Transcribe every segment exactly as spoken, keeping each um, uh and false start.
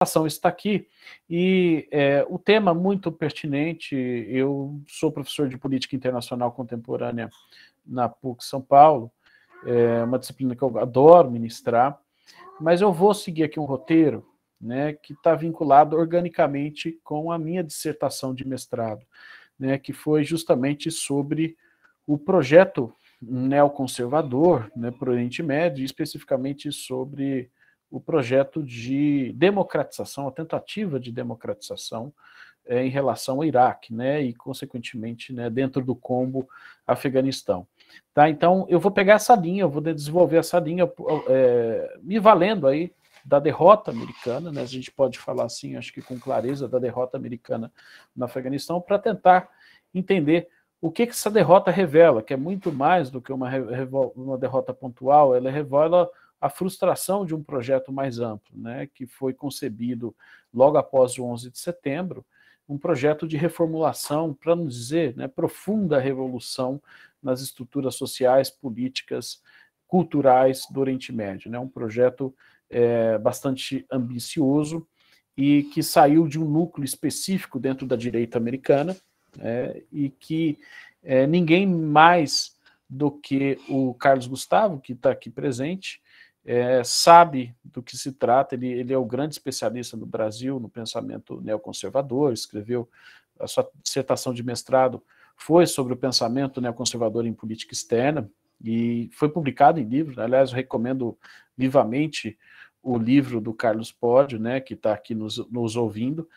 dissertação está aqui, e é, o tema muito pertinente. Eu sou professor de Política Internacional Contemporânea na P U C São Paulo, é uma disciplina que eu adoro ministrar, mas eu vou seguir aqui um roteiro, né, que está vinculado organicamente com a minha dissertação de mestrado, né, que foi justamente sobre o projeto neoconservador, né, para o Oriente Médio, especificamente sobre o projeto de democratização, a tentativa de democratização é, em relação ao Iraque, né, e, consequentemente, né, dentro do combo Afeganistão. Tá? Então, eu vou pegar essa linha, eu vou desenvolver essa linha, é, me valendo aí da derrota americana, né, a gente pode falar assim, acho que com clareza, da derrota americana no Afeganistão, para tentar entender o que, que essa derrota revela, que é muito mais do que uma, uma derrota pontual. Ela revela a frustração de um projeto mais amplo, né, que foi concebido logo após o onze de setembro, um projeto de reformulação, para não dizer, né, profunda revolução nas estruturas sociais, políticas, culturais do Oriente Médio, né, um projeto é, bastante ambicioso e que saiu de um núcleo específico dentro da direita americana, é, e que é, ninguém mais do que o Carlos Gustavo, que está aqui presente, É, sabe do que se trata. Ele, ele é o grande especialista no Brasil no pensamento neoconservador, escreveu a sua dissertação de mestrado, foi sobre o pensamento neoconservador em política externa, e foi publicado em livro. Aliás, eu recomendo vivamente o livro do Carlos Pódio, né, que está aqui nos, nos ouvindo,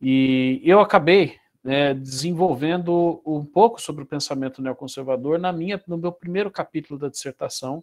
e eu acabei né, desenvolvendo um pouco sobre o pensamento neoconservador na minha, no meu primeiro capítulo da dissertação.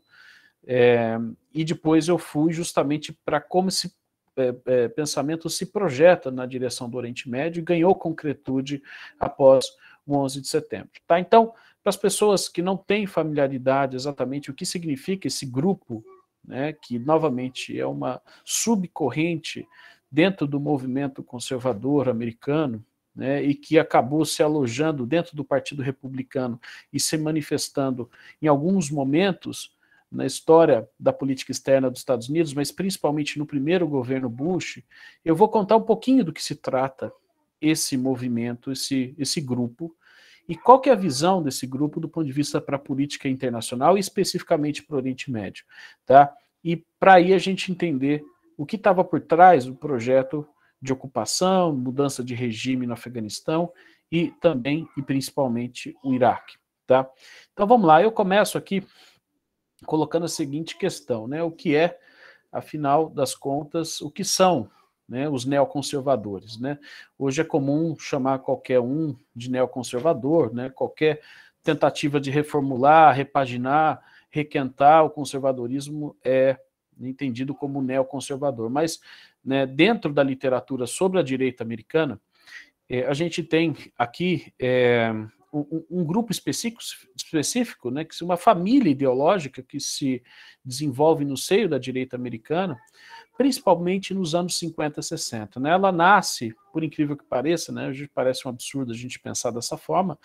É, e depois eu fui justamente para como esse é, é, pensamento se projeta na direção do Oriente Médio e ganhou concretude após o onze de setembro. Tá? Então, para as pessoas que não têm familiaridade exatamente o que significa esse grupo, né, que novamente é uma subcorrente dentro do movimento conservador americano, né, e que acabou se alojando dentro do Partido Republicano e se manifestando em alguns momentos na história da política externa dos Estados Unidos, mas principalmente no primeiro governo Bush, eu vou contar um pouquinho do que se trata esse movimento, esse, esse grupo, e qual que é a visão desse grupo do ponto de vista para a política internacional e especificamente para o Oriente Médio. Tá? E para aí a gente entender o que estava por trás do projeto de ocupação, mudança de regime no Afeganistão e também e principalmente o Iraque. Tá? Então vamos lá, eu começo aqui colocando a seguinte questão, né? O que é, afinal das contas, o que são, né, os neoconservadores, né? Hoje é comum chamar qualquer um de neoconservador, né? Qualquer tentativa de reformular, repaginar, requentar o conservadorismo é entendido como neoconservador. Mas, né, dentro da literatura sobre a direita americana, é, a gente tem aqui é, Um, um grupo específico, específico né, que uma família ideológica que se desenvolve no seio da direita americana, principalmente nos anos cinquenta, sessenta. Né? Ela nasce, por incrível que pareça, né, parece um absurdo a gente pensar dessa forma,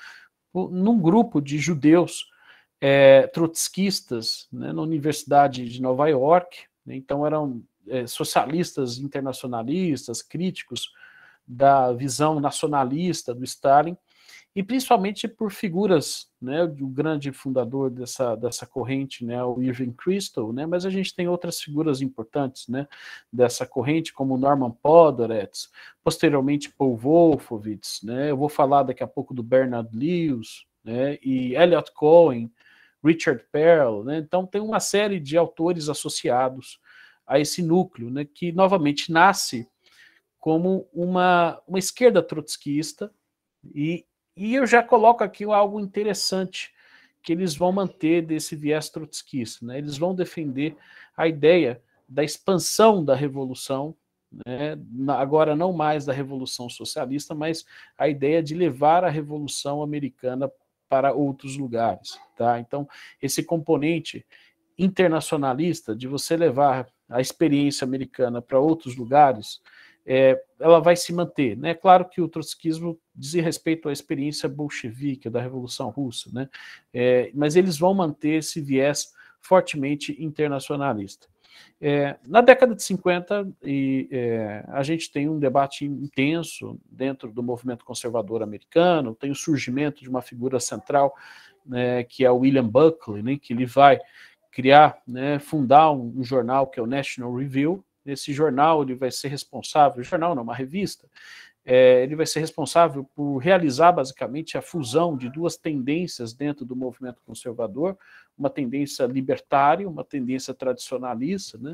num grupo de judeus é, trotskistas, né, na Universidade de Nova York. Né, então eram é, socialistas internacionalistas, críticos da visão nacionalista do Stalin, e principalmente por figuras, né, do grande fundador dessa, dessa corrente, né, o Irving Kristol, né, mas a gente tem outras figuras importantes, né, dessa corrente, como Norman Podhoretz, posteriormente Paul Wolfowitz, né, eu vou falar daqui a pouco do Bernard Lewis, né, e Elliot Cohen, Richard Perle, né, então tem uma série de autores associados a esse núcleo, né, que novamente nasce como uma, uma esquerda trotskista, e E eu já coloco aqui algo interessante que eles vão manter desse viés trotskista, né? Eles vão defender a ideia da expansão da revolução, né? Agora não mais da revolução socialista, mas a ideia de levar a revolução americana para outros lugares. Tá? Então, esse componente internacionalista de você levar a experiência americana para outros lugares, É, ela vai se manter. Né? Claro que o trotskismo diz respeito à experiência bolchevique, da Revolução Russa, né? É, mas eles vão manter esse viés fortemente internacionalista. É, na década de cinquenta, e, é, a gente tem um debate intenso dentro do movimento conservador americano, tem o surgimento de uma figura central, né, que é o William Buckley, né, que ele vai criar, né, fundar um, um jornal que é o National Review. Esse jornal ele vai ser responsável, jornal não, uma revista, é, ele vai ser responsável por realizar basicamente a fusão de duas tendências dentro do movimento conservador, uma tendência libertária, uma tendência tradicionalista, né?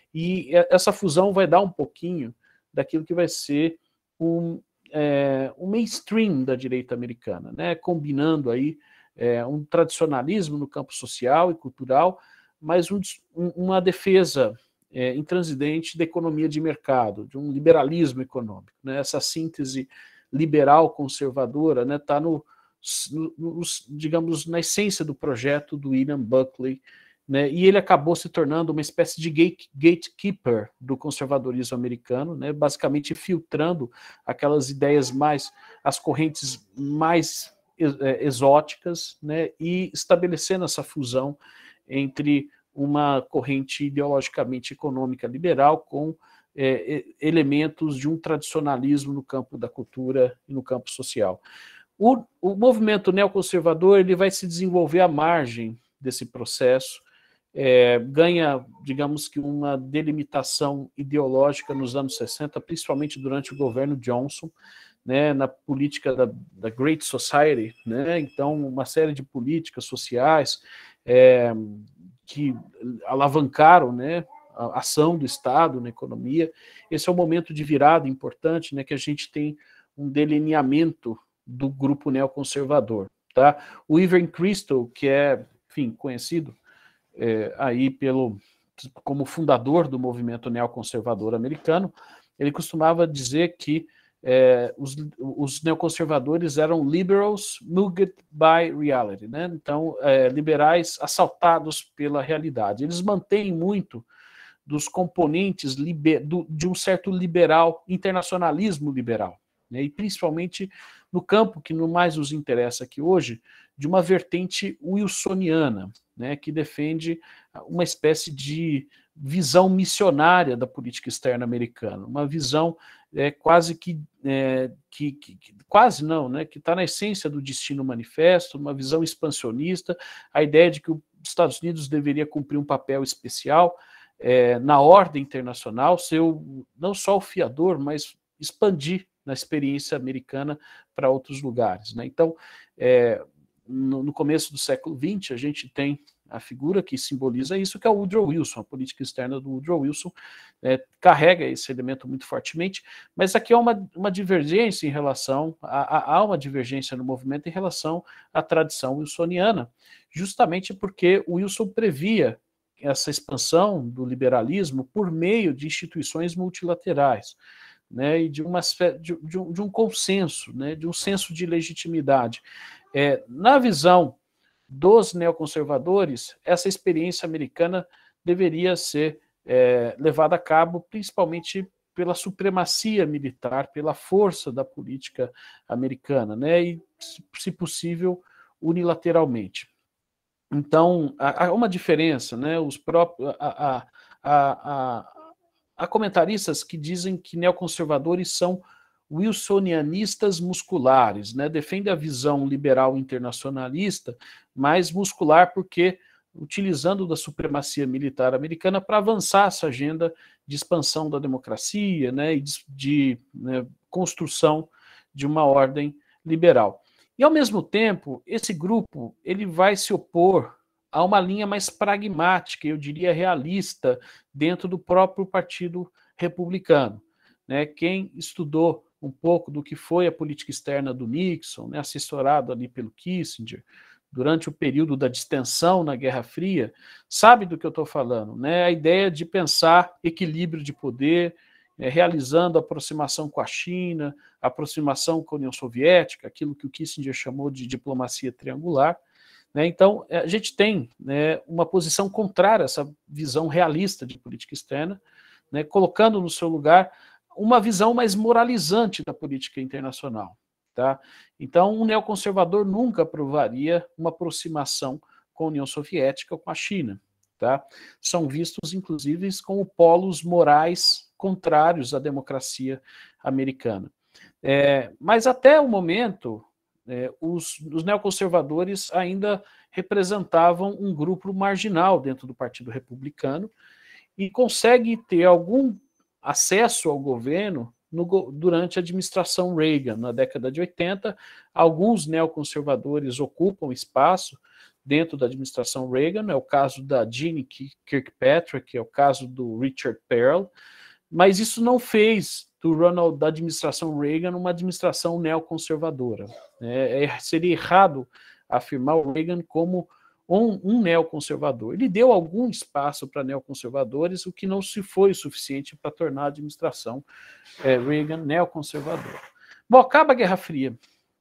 E essa fusão vai dar um pouquinho daquilo que vai ser um, é, um mainstream da direita americana, né? Combinando aí é, um tradicionalismo no campo social e cultural, mas um, um, uma defesa É, intransigente da economia de mercado, de um liberalismo econômico. Né? Essa síntese liberal-conservadora está, né, tá no, no, no, digamos, na essência do projeto do William Buckley, né? E ele acabou se tornando uma espécie de gate, gatekeeper do conservadorismo americano, né? Basicamente filtrando aquelas ideias mais, as correntes mais exóticas, né? E estabelecendo essa fusão entre uma corrente ideologicamente econômica liberal com é, elementos de um tradicionalismo no campo da cultura e no campo social. O, o movimento neoconservador ele vai se desenvolver à margem desse processo, é, ganha, digamos que, uma delimitação ideológica nos anos sessenta, principalmente durante o governo Johnson, né, na política da, da Great Society, né, então uma série de políticas sociais, é, que alavancaram, né, a ação do Estado na economia. Esse é um momento de virada importante, né, que a gente tem um delineamento do grupo neoconservador. Tá? O Irving Kristol, que é, enfim, conhecido é, aí pelo, como fundador do movimento neoconservador americano, ele costumava dizer que É, os, os neoconservadores eram liberals mugged by reality, né? Então, é, liberais assaltados pela realidade. Eles mantêm muito dos componentes liber, do, de um certo liberal, internacionalismo liberal, né? E principalmente no campo que no mais nos interessa aqui hoje, de uma vertente wilsoniana, né? Que defende uma espécie de visão missionária da política externa americana, uma visão é, quase que, é, que, que, que, quase não, né, que está na essência do Destino Manifesto, uma visão expansionista, a ideia de que os Estados Unidos deveria cumprir um papel especial é, na ordem internacional, ser o, não só o fiador, mas expandir na experiência americana para outros lugares. Né? Então, é, no, no começo do século vinte, a gente tem a figura que simboliza isso, que é o Woodrow Wilson. A política externa do Woodrow Wilson é, carrega esse elemento muito fortemente, mas aqui há uma, uma divergência em relação, a, há uma divergência no movimento em relação à tradição wilsoniana, justamente porque o Wilson previa essa expansão do liberalismo por meio de instituições multilaterais, né, e de, uma, de, de, um, de um consenso, né, de um senso de legitimidade. É, na visão dos neoconservadores, essa experiência americana deveria ser é, levada a cabo principalmente pela supremacia militar, pela força da política americana, né, e, se possível, unilateralmente. Então, há uma diferença, né, os próprios, há, há, há, há comentaristas que dizem que neoconservadores são wilsonianistas musculares, né? Defende a visão liberal internacionalista, mas muscular porque utilizando da supremacia militar americana para avançar essa agenda de expansão da democracia, né, e de, de né, construção de uma ordem liberal. E, ao mesmo tempo, esse grupo ele vai se opor a uma linha mais pragmática, eu diria realista, dentro do próprio Partido Republicano. Né? Quem estudou um pouco do que foi a política externa do Nixon, né, assessorado ali pelo Kissinger, durante o período da distensão na Guerra Fria, sabe do que eu estou falando, né? A ideia de pensar equilíbrio de poder, é, realizando aproximação com a China, aproximação com a União Soviética, aquilo que o Kissinger chamou de diplomacia triangular. Né? Então, a gente tem, né, uma posição contrária a essa visão realista de política externa, né, colocando no seu lugar uma visão mais moralizante da política internacional. Tá? Então, um neoconservador nunca aprovaria uma aproximação com a União Soviética ou com a China. tá? São vistos, inclusive, como polos morais contrários à democracia americana. É, mas até o momento, é, os, os neoconservadores ainda representavam um grupo marginal dentro do Partido Republicano e consegue ter algum acesso ao governo no, durante a administração Reagan. Na década de oitenta, alguns neoconservadores ocupam espaço dentro da administração Reagan, é o caso da Jeane Kirkpatrick, é o caso do Richard Perle, mas isso não fez do Ronald, da administração Reagan uma administração neoconservadora. É, é, seria errado afirmar o Reagan como um, um neoconservador. Ele deu algum espaço para neoconservadores, o que não se foi suficiente para tornar a administração é, Reagan neoconservadora. Bom, acaba a Guerra Fria.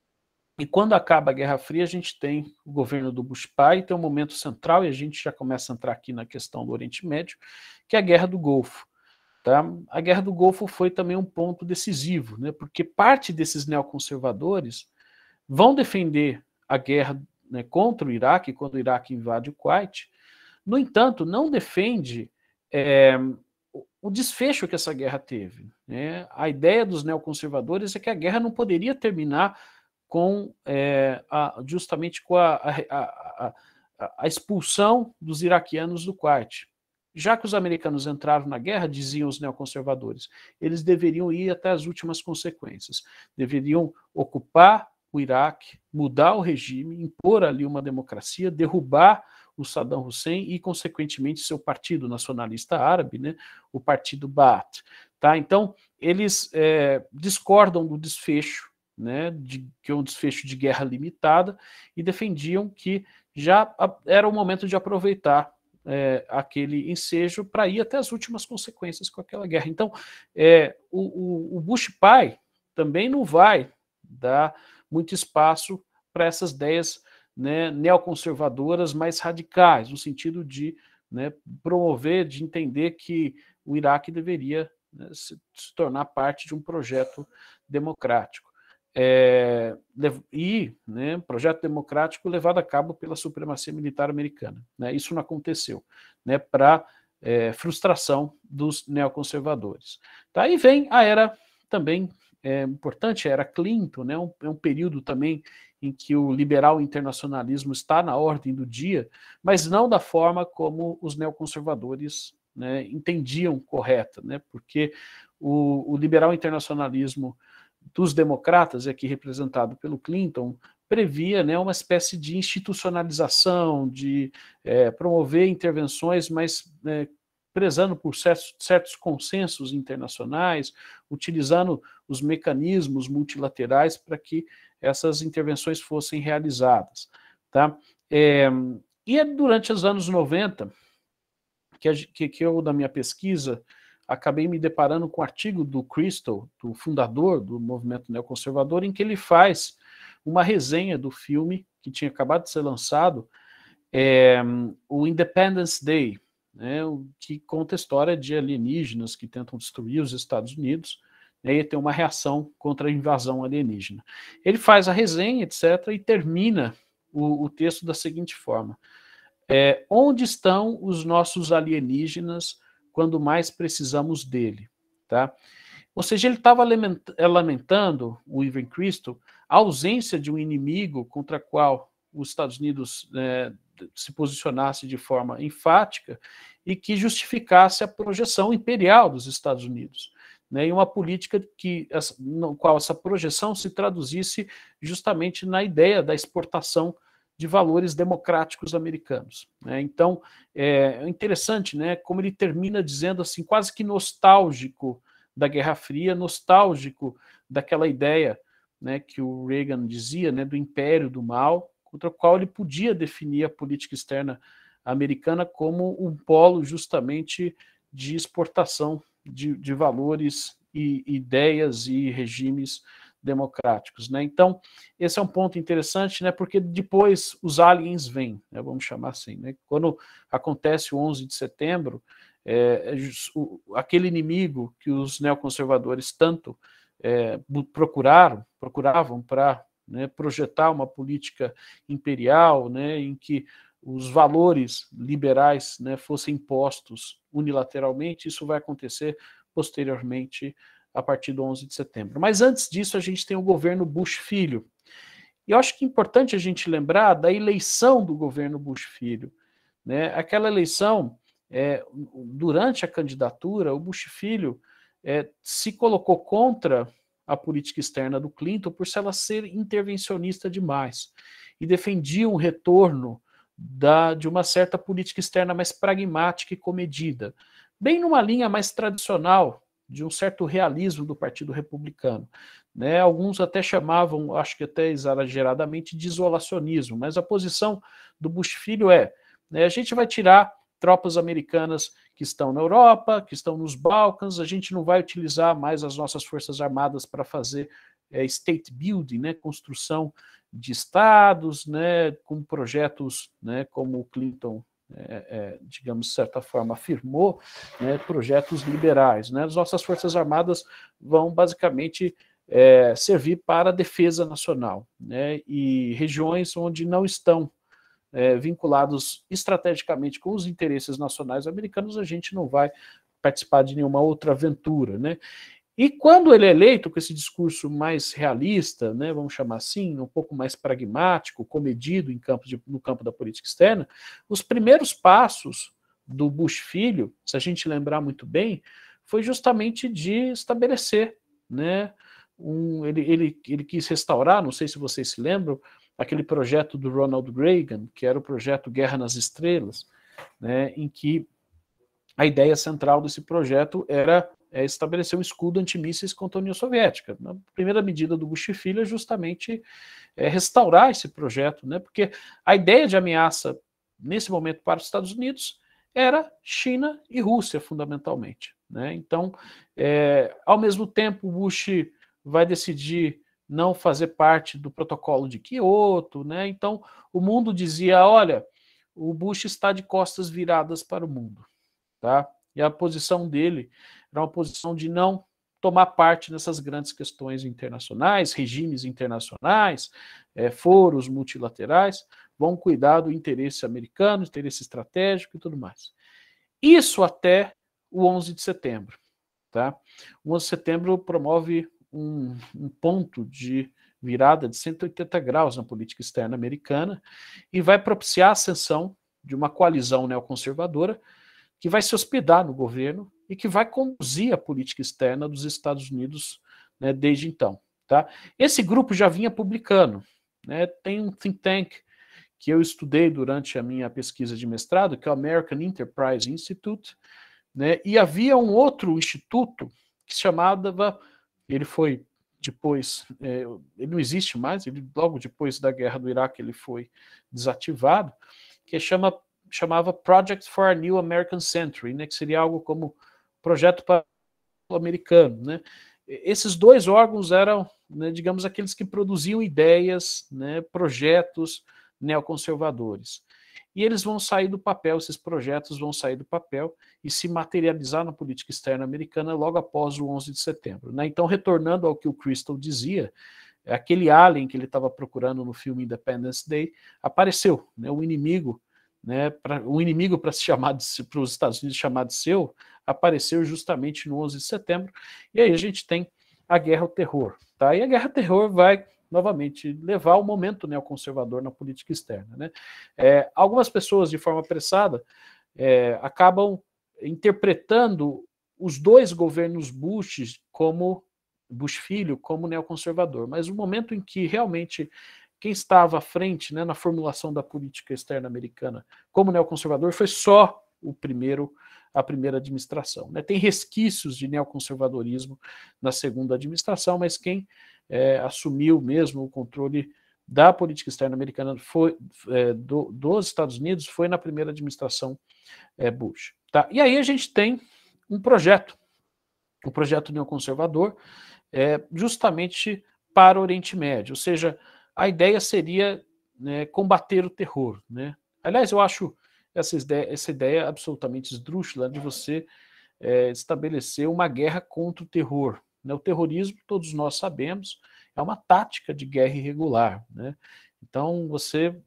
E quando acaba a Guerra Fria, a gente tem o governo do Bush pai, tem um momento central, e a gente já começa a entrar aqui na questão do Oriente Médio, que é a Guerra do Golfo. Tá? A Guerra do Golfo foi também um ponto decisivo, né? Porque parte desses neoconservadores vão defender a guerra, né, contra o Iraque, quando o Iraque invade o Kuwait. No entanto, não defende é, o desfecho que essa guerra teve. Né? A ideia dos neoconservadores é que a guerra não poderia terminar com, é, a, justamente com a, a, a, a expulsão dos iraquianos do Kuwait. Já que os americanos entraram na guerra, diziam os neoconservadores, eles deveriam ir até as últimas consequências. Deveriam ocupar o Iraque, mudar o regime, impor ali uma democracia, derrubar o Saddam Hussein e, consequentemente, seu partido nacionalista árabe, né, o partido Baath. Tá? Então, eles é, discordam do desfecho, né, de, que é um desfecho de guerra limitada, e defendiam que já era o momento de aproveitar É, aquele ensejo para ir até as últimas consequências com aquela guerra. Então, é, o, o Bush pai também não vai dar muito espaço para essas ideias, né, neoconservadoras mais radicais, no sentido de, né, promover, de entender que o Iraque deveria, né, se, se tornar parte de um projeto democrático. É, e né, projeto democrático levado a cabo pela supremacia militar americana. Né, isso não aconteceu, né, para é, frustração dos neoconservadores. Tá, aí vem a era também é, importante, a era Clinton, né, um, é um período também em que o liberal internacionalismo está na ordem do dia, mas não da forma como os neoconservadores, né, entendiam correta, né, porque o, o liberal internacionalismo dos democratas, aqui representado pelo Clinton, previa, né, uma espécie de institucionalização, de é, promover intervenções, mas é, prezando por certos, certos consensos internacionais, utilizando os mecanismos multilaterais para que essas intervenções fossem realizadas. Tá? É, e é durante os anos noventa que, a, que, que eu, na minha pesquisa, acabei me deparando com um artigo do Crystal, do fundador do movimento neoconservador, em que ele faz uma resenha do filme que tinha acabado de ser lançado, é, o Independence Day, né, que conta a história de alienígenas que tentam destruir os Estados Unidos, né, e tem uma reação contra a invasão alienígena. Ele faz a resenha, etcétera, e termina o, o texto da seguinte forma: é, onde estão os nossos alienígenas quando mais precisamos dele, tá? Ou seja, ele estava lamentando, o Irving Kristol, a ausência de um inimigo contra o qual os Estados Unidos é, se posicionasse de forma enfática e que justificasse a projeção imperial dos Estados Unidos, né, e uma política que, no qual essa projeção se traduzisse justamente na ideia da exportação de valores democráticos americanos. Né? Então, é interessante, né, como ele termina dizendo assim, quase que nostálgico da Guerra Fria, nostálgico daquela ideia, né, que o Reagan dizia, né, do império do mal, contra o qual ele podia definir a política externa americana como um polo justamente de exportação de, de valores e ideias e regimes democráticos, né? Então, esse é um ponto interessante, né? Porque depois os aliens vêm, né? Vamos chamar assim, né? Quando acontece o onze de setembro, é, o, aquele inimigo que os neoconservadores tanto é, procuraram, procuravam para, né, projetar uma política imperial, né, em que os valores liberais, né, fossem impostos unilateralmente. Isso vai acontecer posteriormente, a partir do onze de setembro. Mas antes disso, a gente tem o governo Bush Filho. E eu acho que é importante a gente lembrar da eleição do governo Bush Filho. Né? Aquela eleição, é, durante a candidatura, o Bush Filho é, se colocou contra a política externa do Clinton por ela ser intervencionista demais e defendia um retorno da, de uma certa política externa mais pragmática e comedida, bem numa linha mais tradicional de um certo realismo do Partido Republicano. Né? Alguns até chamavam, acho que até exageradamente, de isolacionismo, mas a posição do Bush Filho é, né, a gente vai tirar tropas americanas que estão na Europa, que estão nos Balcãs, a gente não vai utilizar mais as nossas forças armadas para fazer é, state building, né, construção de estados, né, com projetos, né, como o Clinton, é, é, digamos, de certa forma, afirmou, né, projetos liberais. Né, as nossas forças armadas vão basicamente é, servir para a defesa nacional, né, e regiões onde não estão É, vinculados estrategicamente com os interesses nacionais americanos, a gente não vai participar de nenhuma outra aventura. Né? E quando ele é eleito com esse discurso mais realista, né, vamos chamar assim, um pouco mais pragmático, comedido em campo de, no campo da política externa, os primeiros passos do Bush Filho, se a gente lembrar muito bem, foi justamente de estabelecer, né, um, ele, ele, ele quis restaurar, não sei se vocês se lembram, aquele projeto do Ronald Reagan, que era o projeto Guerra nas Estrelas, né, em que a ideia central desse projeto era é, estabelecer um escudo antimísseis contra a União Soviética. A primeira medida do Bush Filho é justamente é, restaurar esse projeto, né, porque a ideia de ameaça, nesse momento, para os Estados Unidos era China e Rússia, fundamentalmente. Né? Então, é, ao mesmo tempo, o Bush vai decidir não fazer parte do protocolo de Kyoto, né? Então o mundo dizia, olha, o Bush está de costas viradas para o mundo, tá? E a posição dele era uma posição de não tomar parte nessas grandes questões internacionais, regimes internacionais, é, foros multilaterais, vão cuidar do interesse americano, interesse estratégico e tudo mais. Isso até o onze de setembro, tá? O onze de setembro promove Um, um ponto de virada de cento e oitenta graus na política externa americana e vai propiciar a ascensão de uma coalizão neoconservadora que vai se hospedar no governo e que vai conduzir a política externa dos Estados Unidos, né, desde então. Tá? Esse grupo já vinha publicando, né, tem um think tank que eu estudei durante a minha pesquisa de mestrado, que é o American Enterprise Institute, né, e havia um outro instituto que se chamava, ele foi depois, é, ele não existe mais, ele, logo depois da guerra do Iraque ele foi desativado, que chama, chamava Project for a New American Century, né, que seria algo como projeto para o americano. Né. Esses dois órgãos eram, né, digamos, aqueles que produziam ideias, né, projetos neoconservadores. E eles vão sair do papel, esses projetos vão sair do papel e se materializar na política externa americana logo após o onze de setembro. Né? Então, retornando ao que o Crystal dizia, aquele alien que ele estava procurando no filme Independence Day apareceu, né? O inimigo, né, pra, o inimigo para se chamar para os Estados Unidos chamar de seu, apareceu justamente no onze de setembro, e aí a gente tem a guerra ao terror. Tá? E a guerra ao terror vai novamente levar ao momento neoconservador na política externa. Né? É, algumas pessoas, de forma apressada, é, acabam interpretando os dois governos Bush como Bush filho como neoconservador, mas o momento em que realmente quem estava à frente, né, na formulação da política externa americana como neoconservador foi só o primeiro, a primeira administração. Né? Tem resquícios de neoconservadorismo na segunda administração, mas quem é, assumiu mesmo o controle da política externa americana foi, é, do, dos Estados Unidos foi na primeira administração é, Bush. Tá? E aí a gente tem um projeto, o um projeto neoconservador, é, justamente para o Oriente Médio, ou seja, a ideia seria, né, combater o terror. Né? Aliás, eu acho essa ideia, essa ideia absolutamente esdrúxula de você é, estabelecer uma guerra contra o terror. Né? O terrorismo, todos nós sabemos, é uma tática de guerra irregular. Né? Então, você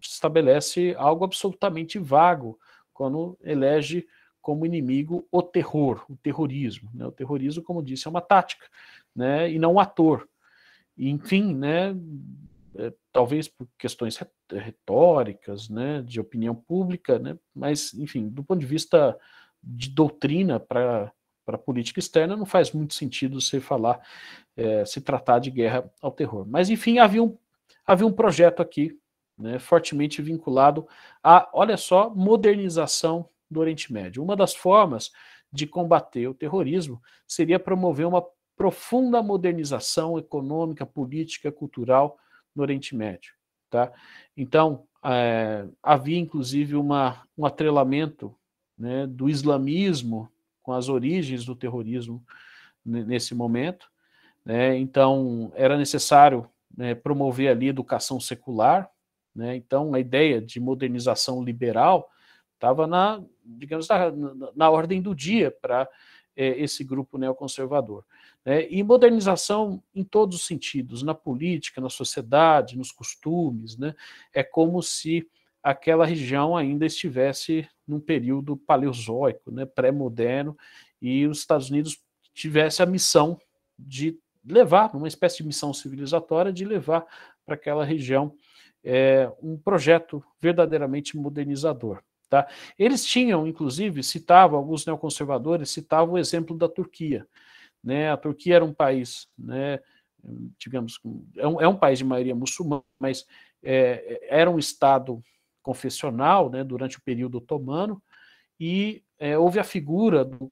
estabelece algo absolutamente vago quando elege como inimigo o terror, o terrorismo. Né? O terrorismo, como disse, é uma tática, né? E não um ator. E, enfim, né, é, talvez por questões retóricas, né, de opinião pública, né, mas, enfim, do ponto de vista de doutrina para para política externa, não faz muito sentido você falar, é, se tratar de guerra ao terror. Mas, enfim, havia um, havia um projeto aqui, né, fortemente vinculado a, olha só, modernização do Oriente Médio. Uma das formas de combater o terrorismo seria promover uma profunda modernização econômica, política, cultural no Oriente Médio. Tá? Então, é, havia inclusive uma, um atrelamento, né, do islamismo com as origens do terrorismo nesse momento. Né? Então, era necessário, né, promover ali educação secular. Né? Então, a ideia de modernização liberal estava na, digamos, na, na, na ordem do dia para é, esse grupo neoconservador. Né? E modernização em todos os sentidos, na política, na sociedade, nos costumes. Né? É como se aquela região ainda estivesse num período paleozoico, né, pré-moderno, e os Estados Unidos tivesse a missão de levar, uma espécie de missão civilizatória, de levar para aquela região é, um projeto verdadeiramente modernizador. Tá? Eles tinham, inclusive, citavam, alguns neoconservadores citavam o exemplo da Turquia. Né? A Turquia era um país, né, digamos, é um, é um país de maioria muçulmana, mas é, era um estado confessional, né, durante o período otomano, e é, houve a figura do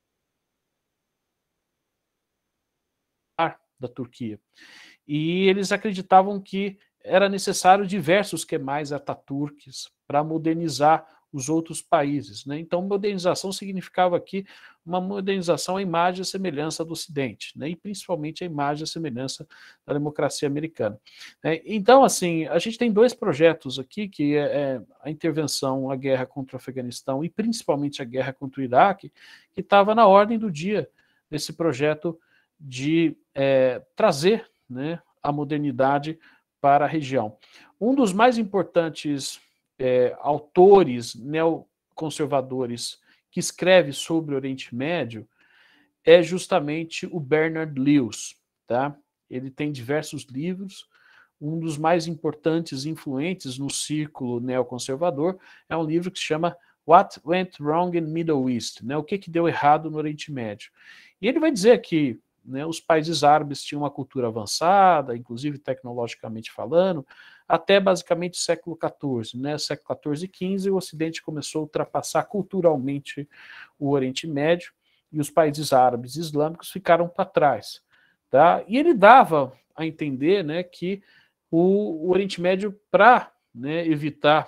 da Turquia. E eles acreditavam que era necessário diversos Kemais Atatürks para modernizar os outros países. Né? Então, modernização significava aqui uma modernização à imagem e semelhança do Ocidente, né? E principalmente a imagem e semelhança da democracia americana. Né? Então, assim, a gente tem dois projetos aqui, que é, é a intervenção, a guerra contra o Afeganistão e principalmente a guerra contra o Iraque, que estava na ordem do dia desse projeto de é, trazer, né, a modernidade para a região. Um dos mais importantes é, autores neoconservadores que escreve sobre o Oriente Médio é justamente o Bernard Lewis. Tá? Ele tem diversos livros. Um dos mais importantes e influentes no círculo neoconservador é um livro que se chama What Went Wrong in Middle East? Né? O que, que deu errado no Oriente Médio? E ele vai dizer que, né, os países árabes tinham uma cultura avançada, inclusive tecnologicamente falando, até basicamente o século quatorze. Né? Século quatorze e quinze, o Ocidente começou a ultrapassar culturalmente o Oriente Médio, e os países árabes e islâmicos ficaram para trás. Tá? E ele dava a entender, né, que o, o Oriente Médio, para, né, evitar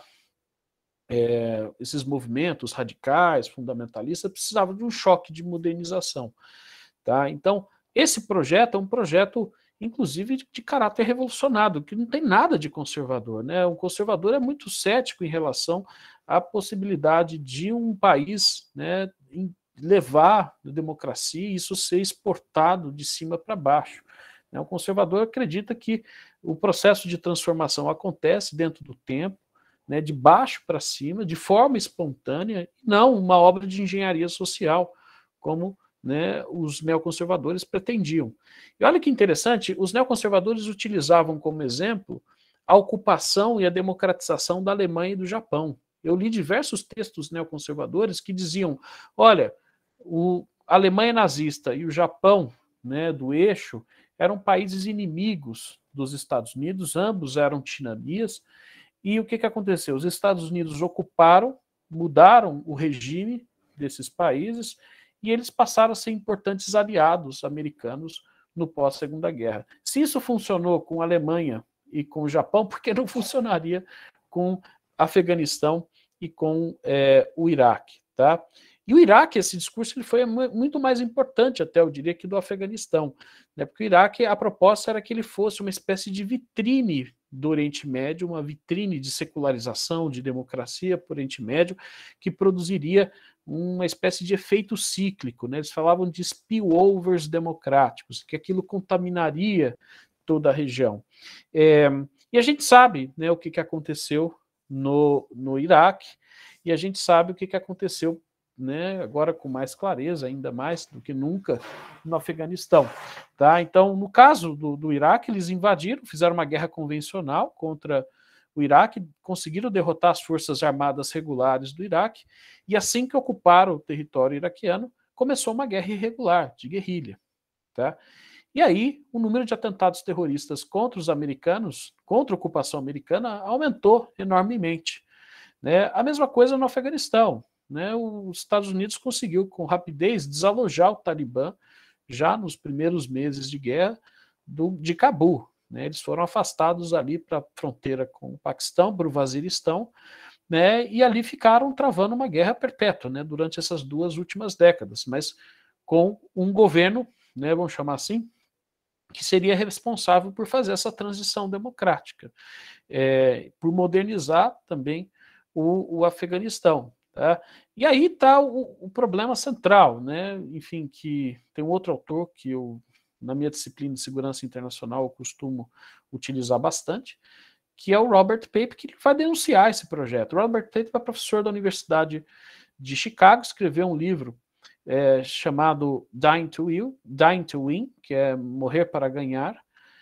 é, esses movimentos radicais, fundamentalistas, precisava de um choque de modernização. Tá? Então, esse projeto é um projeto, inclusive, de, de caráter revolucionário, que não tem nada de conservador. Né? O conservador é muito cético em relação à possibilidade de um país, né, levar a democracia e isso ser exportado de cima para baixo. Né? O conservador acredita que o processo de transformação acontece dentro do tempo, né, de baixo para cima, de forma espontânea, e não uma obra de engenharia social, como, né, os neoconservadores pretendiam. E olha que interessante, os neoconservadores utilizavam como exemplo a ocupação e a democratização da Alemanha e do Japão. Eu li diversos textos neoconservadores que diziam, olha, o, a Alemanha nazista e o Japão, né, do eixo, eram países inimigos dos Estados Unidos, ambos eram tiranias, e o que, que aconteceu? Os Estados Unidos ocuparam, mudaram o regime desses países, e eles passaram a ser importantes aliados americanos no pós-Segunda Guerra. Se isso funcionou com a Alemanha e com o Japão, por que não funcionaria com Afeganistão e com é, o Iraque? Tá? E o Iraque, esse discurso, ele foi muito mais importante, até eu diria, que do Afeganistão. Né? Porque o Iraque, a proposta era que ele fosse uma espécie de vitrine do Oriente Médio, uma vitrine de secularização, de democracia para o Oriente Médio, que produziria uma espécie de efeito cíclico. Né? Eles falavam de spillovers democráticos, que aquilo contaminaria toda a região. É, e a gente sabe, né, o que, que aconteceu no, no Iraque, e a gente sabe o que, que aconteceu, né, agora com mais clareza, ainda mais do que nunca, no Afeganistão. Tá? Então, no caso do, do Iraque, eles invadiram, fizeram uma guerra convencional contra o Iraque, conseguiram derrotar as forças armadas regulares do Iraque, e assim que ocuparam o território iraquiano, começou uma guerra irregular, de guerrilha. Tá? E aí, o número de atentados terroristas contra os americanos, contra a ocupação americana, aumentou enormemente. Né? A mesma coisa no Afeganistão. Né? Os Estados Unidos conseguiu, com rapidez, desalojar o Talibã já nos primeiros meses de guerra do, de Cabul. Né? Eles foram afastados ali para a fronteira com o Paquistão, para o Vaziristão, né? E ali ficaram travando uma guerra perpétua, né? Durante essas duas últimas décadas, mas com um governo, né, vamos chamar assim, que seria responsável por fazer essa transição democrática, é, por modernizar também o, o Afeganistão. Tá? E aí está o, o problema central, né? Enfim, que tem um outro autor que eu, na minha disciplina de segurança internacional, eu costumo utilizar bastante, que é o Robert Pape, que vai denunciar esse projeto. O Robert Pape é professor da Universidade de Chicago, escreveu um livro é, chamado Dying to Win, Dying to Win, que é Morrer para Ganhar,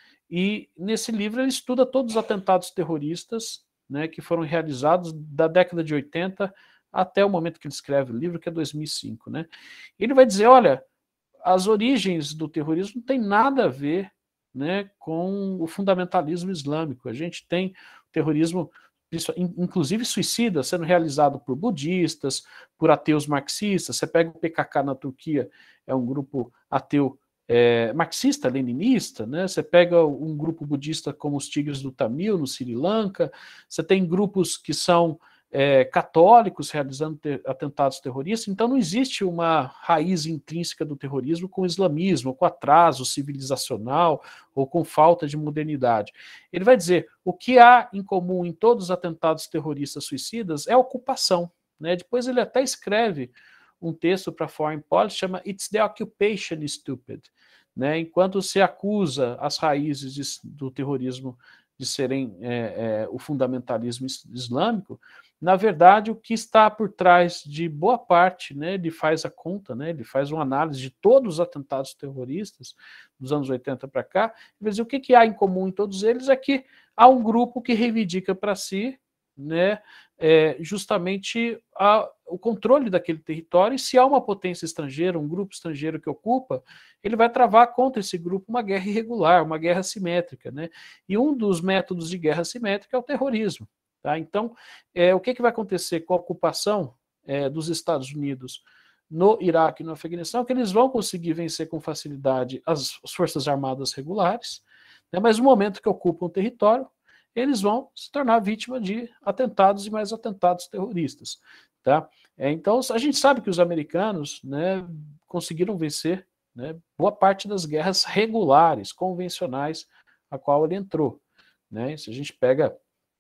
e nesse livro ele estuda todos os atentados terroristas, né, que foram realizados da década de oitenta até o momento que ele escreve o livro, que é dois mil e cinco. Né? Ele vai dizer, olha, as origens do terrorismo não tem nada a ver, né, com o fundamentalismo islâmico. A gente tem o terrorismo, inclusive suicida, sendo realizado por budistas, por ateus marxistas. Você pega o P K K na Turquia, é um grupo ateu é, marxista-leninista, né? Você pega um grupo budista como os Tigres do Tamil, no Sri Lanka, você tem grupos que são É, católicos realizando ter, atentados terroristas, então não existe uma raiz intrínseca do terrorismo com o islamismo, com atraso civilizacional ou com falta de modernidade. Ele vai dizer, o que há em comum em todos os atentados terroristas suicidas é a ocupação. Né? Depois ele até escreve um texto para Foreign Policy, chama It's the Occupation Stupid. Né? Enquanto se acusa as raízes de, do terrorismo de serem é, é, o fundamentalismo islâmico, na verdade, o que está por trás de boa parte, né, ele faz a conta, né, ele faz uma análise de todos os atentados terroristas dos anos oitenta para cá, e vai dizer o que, que há em comum em todos eles é que há um grupo que reivindica para si, né, é, justamente a, o controle daquele território, e se há uma potência estrangeira, um grupo estrangeiro que ocupa, ele vai travar contra esse grupo uma guerra irregular, uma guerra simétrica. Né, e um dos métodos de guerra simétrica é o terrorismo. Tá? Então, é, o que, que vai acontecer com a ocupação é, dos Estados Unidos no Iraque e no Afeganistão? Que eles vão conseguir vencer com facilidade as, as forças armadas regulares, né? Mas no momento que ocupam o território, eles vão se tornar vítima de atentados e mais atentados terroristas. Tá? É, então, a gente sabe que os americanos, né, conseguiram vencer, né, boa parte das guerras regulares, convencionais, a qual ele entrou. Né? Se a gente pega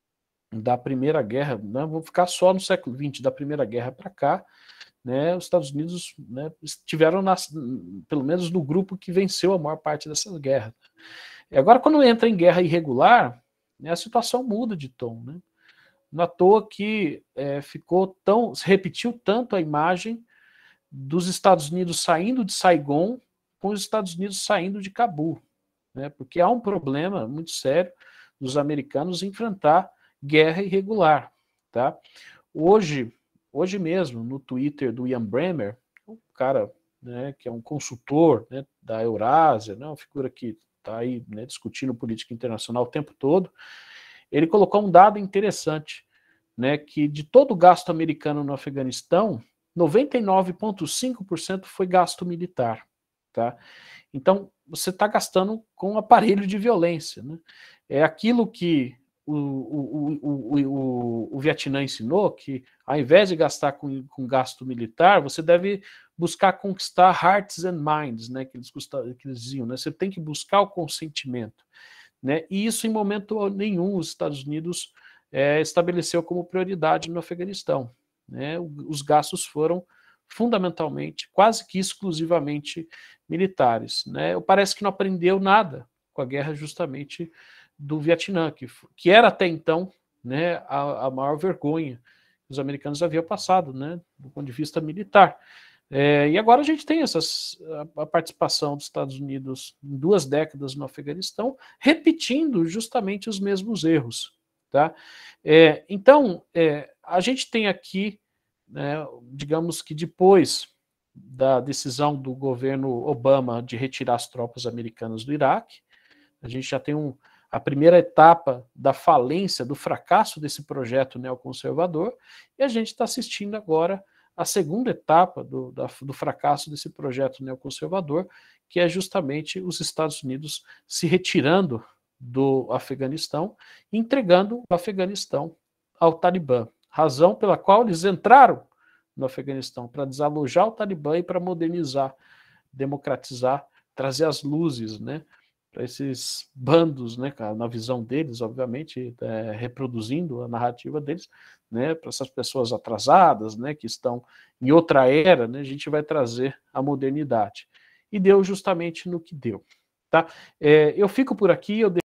da Primeira Guerra, não vou ficar só no século vinte, da Primeira Guerra para cá, né, os Estados Unidos, né, estiveram, nas, pelo menos no grupo que venceu a maior parte dessas guerras. E agora, quando entra em guerra irregular, né, a situação muda de tom. Né? Não à toa que é, ficou tão, se repetiu tanto a imagem dos Estados Unidos saindo de Saigon com os Estados Unidos saindo de Cabul. Né? Porque há um problema muito sério dos americanos enfrentar guerra irregular. Tá? Hoje, hoje mesmo, no Twitter do Ian Bremmer, um cara, né, que é um consultor, né, da Eurásia, né, uma figura que está aí, né, discutindo política internacional o tempo todo, ele colocou um dado interessante, né, que de todo o gasto americano no Afeganistão, noventa e nove vírgula cinco por cento foi gasto militar. Tá? Então, você está gastando com um aparelho de violência. Né? É aquilo que O, o, o, o, o Vietnã ensinou, que ao invés de gastar com, com gasto militar, você deve buscar conquistar hearts and minds, né, que, eles, que eles diziam, né, você tem que buscar o consentimento. Né, e isso em momento nenhum os Estados Unidos é, estabeleceu como prioridade no Afeganistão. Né, os gastos foram fundamentalmente, quase que exclusivamente militares. Né, parece que não aprendeu nada com a guerra justamente do Vietnã, que, que era até então, né, a, a maior vergonha que os americanos haviam passado, né, do ponto de vista militar. É, e agora a gente tem essas, a, a participação dos Estados Unidos em duas décadas no Afeganistão, repetindo justamente os mesmos erros. Tá? É, então, é, a gente tem aqui, né, digamos que depois da decisão do governo Obama de retirar as tropas americanas do Iraque, a gente já tem um, a primeira etapa da falência, do fracasso desse projeto neoconservador, e a gente está assistindo agora a segunda etapa do, da, do fracasso desse projeto neoconservador, que é justamente os Estados Unidos se retirando do Afeganistão, entregando o Afeganistão ao Talibã, razão pela qual eles entraram no Afeganistão, para desalojar o Talibã e para modernizar, democratizar, trazer as luzes, né, para esses bandos, né, na visão deles, obviamente, é, reproduzindo a narrativa deles, né, para essas pessoas atrasadas, né, que estão em outra era, né, a gente vai trazer a modernidade. E deu justamente no que deu. Tá? É, eu fico por aqui, eu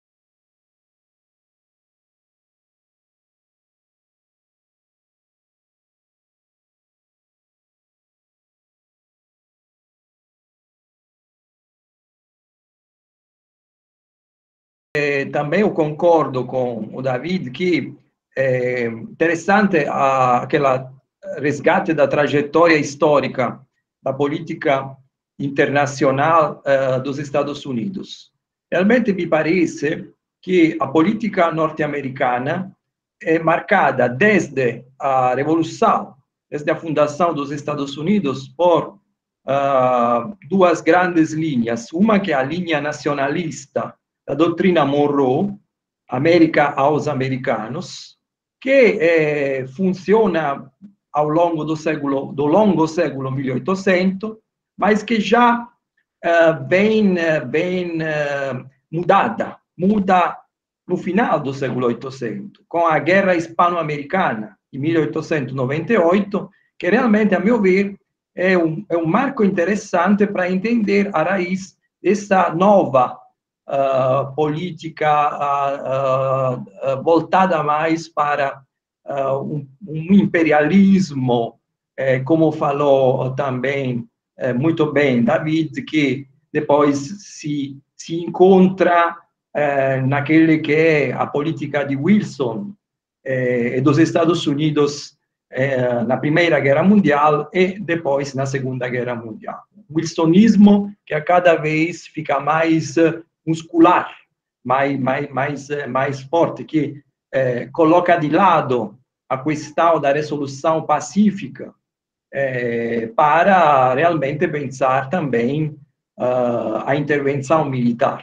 Também eu concordo com o David que é interessante aquela resgate da trajetória histórica da política internacional uh, dos Estados Unidos. Realmente me parece que a política norte-americana é marcada desde a Revolução, desde a fundação dos Estados Unidos, por uh, duas grandes linhas. Uma que é a linha nacionalista, da doutrina Monroe, América aos americanos, que eh, funciona ao longo do século, do longo século mil e oitocentos, mas que já eh, vem, vem eh, mudada, muda no final do século oitocentos, com a Guerra Hispano-Americana, em mil oitocentos e noventa e oito, que realmente, a meu ver, é um, é um marco interessante para entender a raiz dessa nova Uh, política uh, uh, voltada mais para um, um imperialismo, eh, como falou também eh, muito bem David, que depois se, se encontra eh, naquele que é a política de Wilson eh, e dos Estados Unidos eh, na Primeira Guerra Mundial e depois na Segunda Guerra Mundial. O wilsonismo que a cada vez fica mais muscular, mais, mais, mais, mais forte, que eh, coloca de lado a questão da resolução pacífica eh, para realmente pensar também uh, a intervenção militar.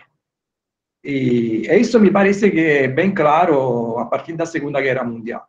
E isso me parece que é bem claro a partir da Segunda Guerra Mundial.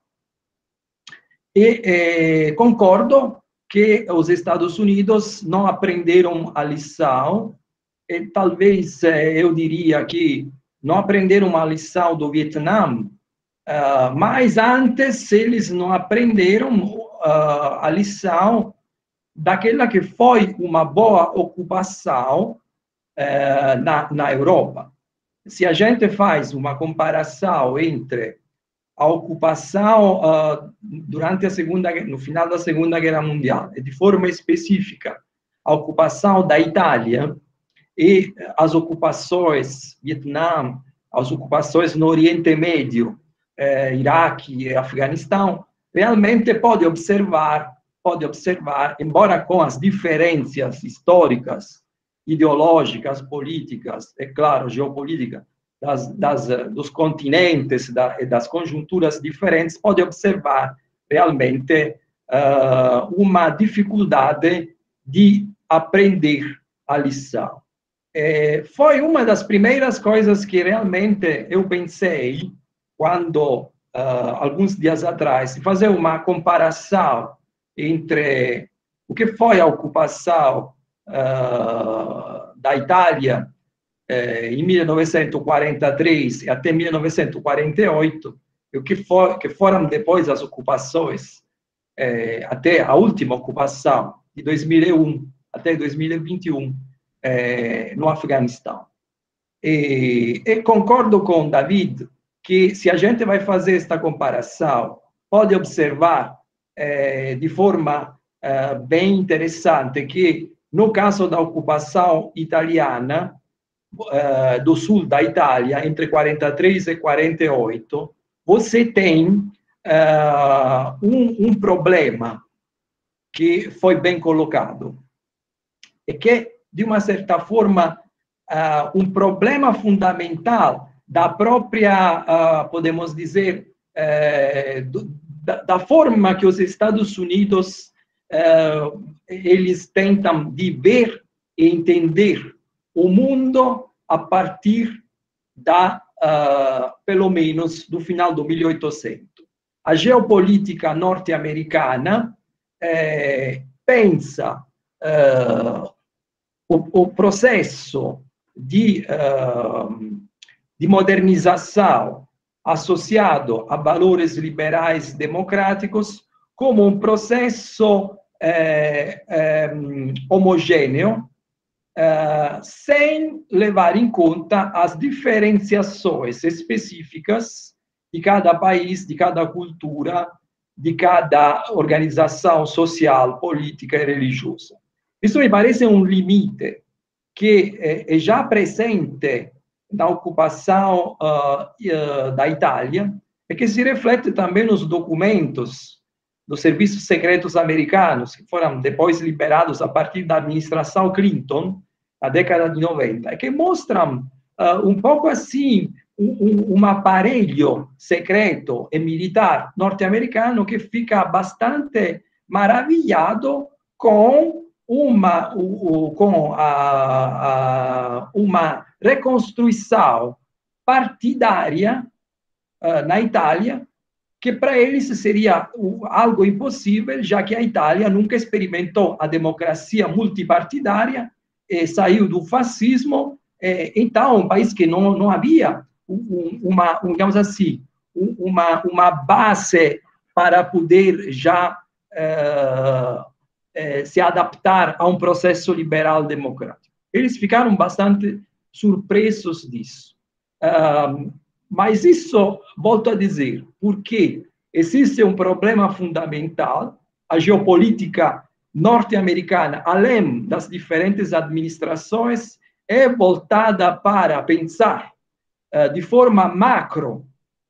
E eh, concordo que os Estados Unidos não aprenderam a lição. E talvez eu diria que não aprenderam uma lição do Vietnã, uh, mas antes eles não aprenderam uh, a lição daquela que foi uma boa ocupação uh, na, na Europa. Se a gente faz uma comparação entre a ocupação uh, durante a segunda, no final da Segunda Guerra Mundial, e de forma específica, a ocupação da Itália, e as ocupações, Vietnã, as ocupações no Oriente Médio, eh, Iraque e Afeganistão, realmente pode observar, pode observar, embora com as diferenças históricas, ideológicas, políticas, é claro, geopolítica, das, das, dos continentes da, e das conjunturas diferentes, pode observar realmente uh, uma dificuldade de aprender a lição. É, foi uma das primeiras coisas que realmente eu pensei quando, uh, alguns dias atrás, fazer uma comparação entre o que foi a ocupação uh, da Itália uh, em mil novecentos e quarenta e três até mil novecentos e quarenta e oito, e o que, for, que foram depois as ocupações, uh, até a última ocupação, de dois mil e um até dois mil e vinte e um, Eh, no Afeganistão. E, e concordo com David que, se a gente vai fazer esta comparação, pode observar eh, de forma eh, bem interessante que, no caso da ocupação italiana, eh, do sul da Itália, entre quarenta e três e quarenta e oito, você tem eh, um, um problema que foi bem colocado, e que, de uma certa forma, uh, um problema fundamental da própria, uh, podemos dizer, uh, do, da, da forma que os Estados Unidos uh, eles tentam de ver e entender o mundo a partir da, uh, pelo menos, do final do mil e oitocentos. A geopolítica norte-americana eh, pensa uh, o, o processo de, uh, de modernização associado a valores liberais democráticos como um processo eh, eh, homogêneo, eh, sem levar em conta as diferenciações específicas de cada país, de cada cultura, de cada organização social, política e religiosa. Isso me parece um limite que é, é já presente na ocupação uh, uh, da Itália e que se reflete também nos documentos dos serviços secretos americanos, que foram depois liberados a partir da administração Clinton, na década de noventa, e que mostram uh, um pouco assim um, um aparelho secreto e militar norte-americano que fica bastante maravilhado com uma, com a, a, uma reconstrução partidária uh, na Itália, que para eles seria algo impossível, já que a Itália nunca experimentou a democracia multipartidária, eh, saiu do fascismo, eh, então, um país que não, não havia uma, digamos assim, uma, uma base para poder já eh, eh, se adaptar a um processo liberal democrático. Eles ficaram bastante surpresos disso. Uh, mas isso, volto a dizer, porque existe um problema fundamental, a geopolítica norte-americana, além das diferentes administrações, é voltada para pensar uh, de forma macro,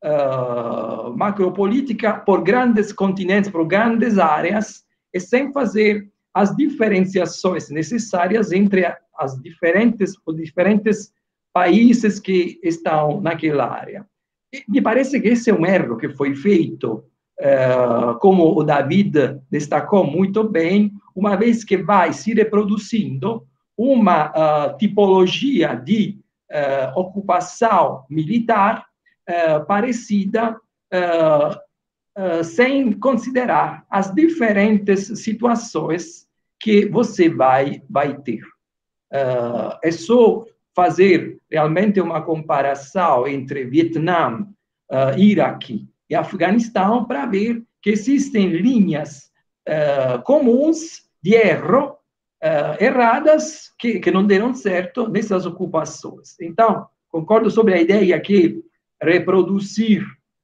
uh, macropolítica por grandes continentes, por grandes áreas, e sem fazer as diferenciações necessárias entre as diferentes, os diferentes países que estão naquela área. E me parece que esse é um erro que foi feito, uh, como o David destacou muito bem, uma vez que vai se reproduzindo uma uh, tipologia de uh, ocupação militar uh, parecida, uh, uh, sem considerar as diferentes situações que você vai, vai ter. Uh, é só fazer realmente uma comparação entre Vietnã, uh, Iraque e Afeganistão para ver que existem linhas uh, comuns de erro, uh, erradas, que, que não deram certo nessas ocupações. Então, concordo sobre a ideia que reproduzir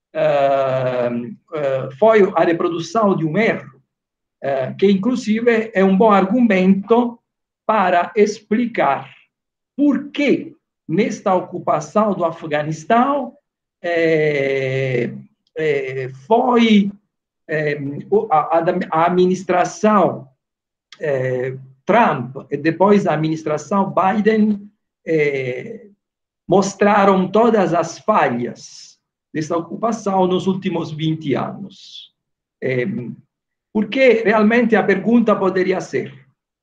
uh, uh, foi a reprodução de um erro, uh, que inclusive é um bom argumento para explicar por que, nesta ocupação do Afeganistão, é, é, foi é, a, a administração é, Trump e depois a administração Biden é, mostraram todas as falhas dessa ocupação nos últimos vinte anos. É, porque realmente a pergunta poderia ser,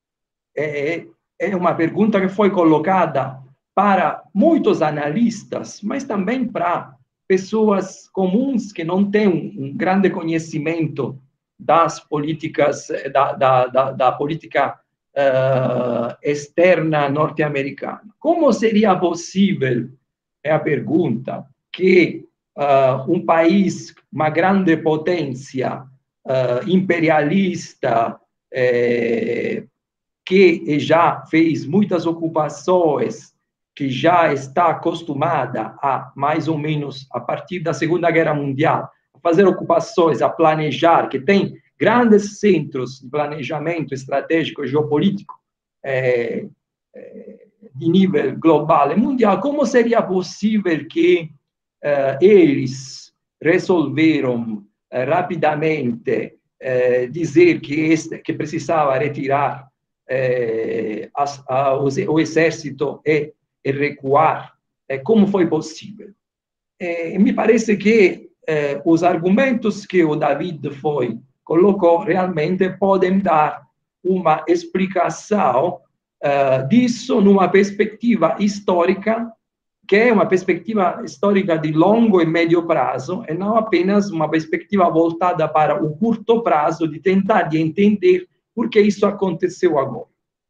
é, é uma pergunta que foi colocada para muitos analistas, mas também para pessoas comuns que não têm um, um grande conhecimento das políticas, da, da, da, da política uh, externa norte-americana. Como seria possível, é a pergunta, que uh, um país, uma grande potência uh, imperialista, eh, que já fez muitas ocupações que já está acostumada a, mais ou menos, a partir da Segunda Guerra Mundial, a fazer ocupações, a planejar, que tem grandes centros de planejamento estratégico e geopolítico é, é, de nível global e mundial, como seria possível que é, eles resolveram é, rapidamente é, dizer que, este, que precisava retirar é, as, a, o, o exército e, e recuar? É, como foi possível? É, me parece que é, os argumentos que o David foi colocou realmente podem dar uma explicação uh, disso numa perspectiva histórica, que é uma perspectiva histórica de longo e médio prazo, e não apenas uma perspectiva voltada para o curto prazo, de tentar de entender por que isso aconteceu agora.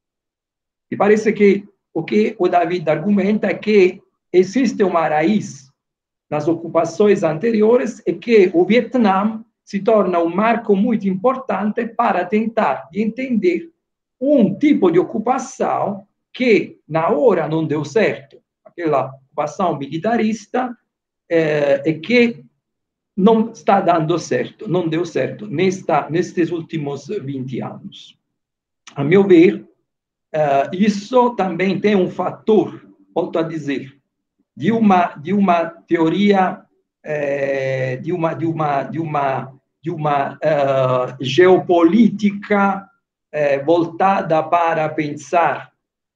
E parece que o que o David argumenta é que existe uma raiz nas ocupações anteriores e que o Vietnã se torna um marco muito importante para tentar de entender um tipo de ocupação que, na hora, não deu certo, aquela ocupação militarista, eh, e que não está dando certo, não deu certo nesta, nestes últimos vinte anos. A meu ver, eh, isso também tem um fator, volto a dizer, de uma, de uma teoria É, de uma de uma de uma de uma uh, geopolítica uh, voltada para pensar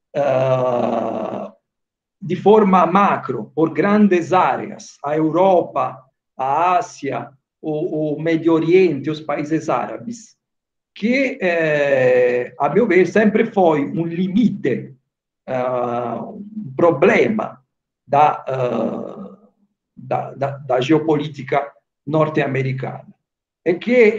uh, de forma macro por grandes áreas, a Europa, a Ásia, o, o Médio Oriente, os países árabes, que uh, a meu ver sempre foi um limite, uh, um problema da uh, Da, da, da geopolítica norte-americana, e que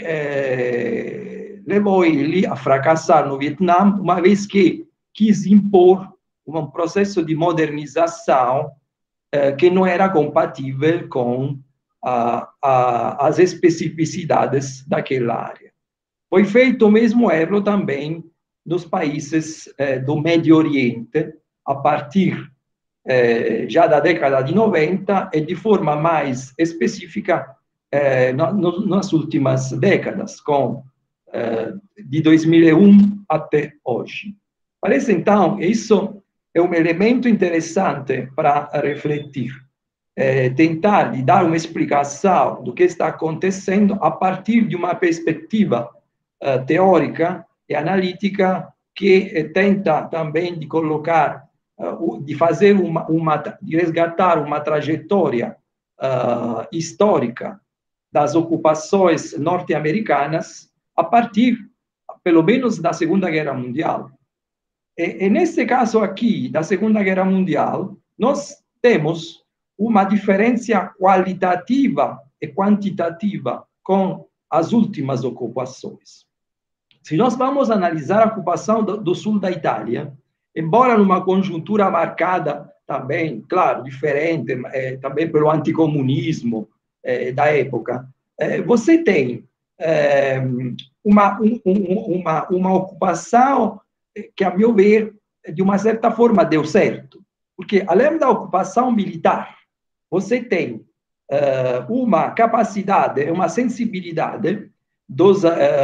eh, levou ele a fracassar no Vietnã, uma vez que quis impor um processo de modernização eh, que não era compatível com a, a, as especificidades daquela área. Foi feito o mesmo erro também nos países eh, do Médio Oriente, a partir Eh, já da década de noventa e de forma mais específica eh, no, no, nas últimas décadas, com, eh, de dois mil e um até hoje. Parece, então, isso é um elemento interessante para refletir, eh, tentar de dar uma explicação do que está acontecendo a partir de uma perspectiva eh, teórica e analítica que eh, tenta também de colocar de fazer uma, uma, de resgatar uma trajetória uh, histórica das ocupações norte-americanas a partir, pelo menos, da Segunda Guerra Mundial. E, e nesse caso aqui, da Segunda Guerra Mundial, nós temos uma diferença qualitativa e quantitativa com as últimas ocupações. Se nós vamos analisar a ocupação do, do sul da Itália, embora numa conjuntura marcada também, claro, diferente, eh, também pelo anticomunismo eh, da época, eh, você tem eh, uma, um, uma, uma ocupação que, a meu ver, de uma certa forma deu certo. Porque, além da ocupação militar, você tem eh, uma capacidade, uma sensibilidade dos,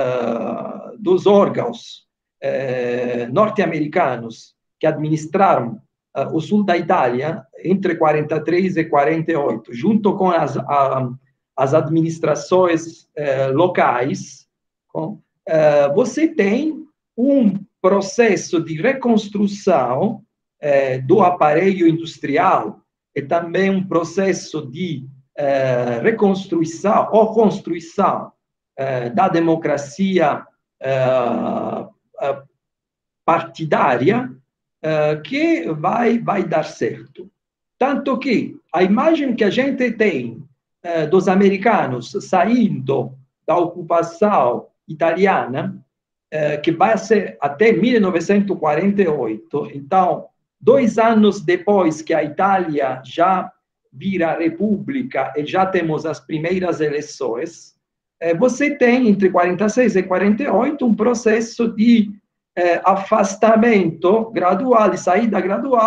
eh, dos órgãos eh, norte-americanos que administraram uh, o sul da Itália entre quarenta e três e quarenta e oito, junto com as, a, as administrações uh, locais, com, uh, você tem um processo de reconstrução uh, do aparelho industrial e também um processo de uh, reconstrução ou construção uh, da democracia uh, uh, partidária, Uh, que vai, vai dar certo. Tanto que a imagem que a gente tem uh, dos americanos saindo da ocupação italiana, uh, que vai ser até mil novecentos e quarenta e oito, então, dois anos depois que a Itália já vira república e já temos as primeiras eleições, uh, você tem, entre quarenta e seis e quarenta e oito, um processo de Eh, afastamento gradual, de saída gradual,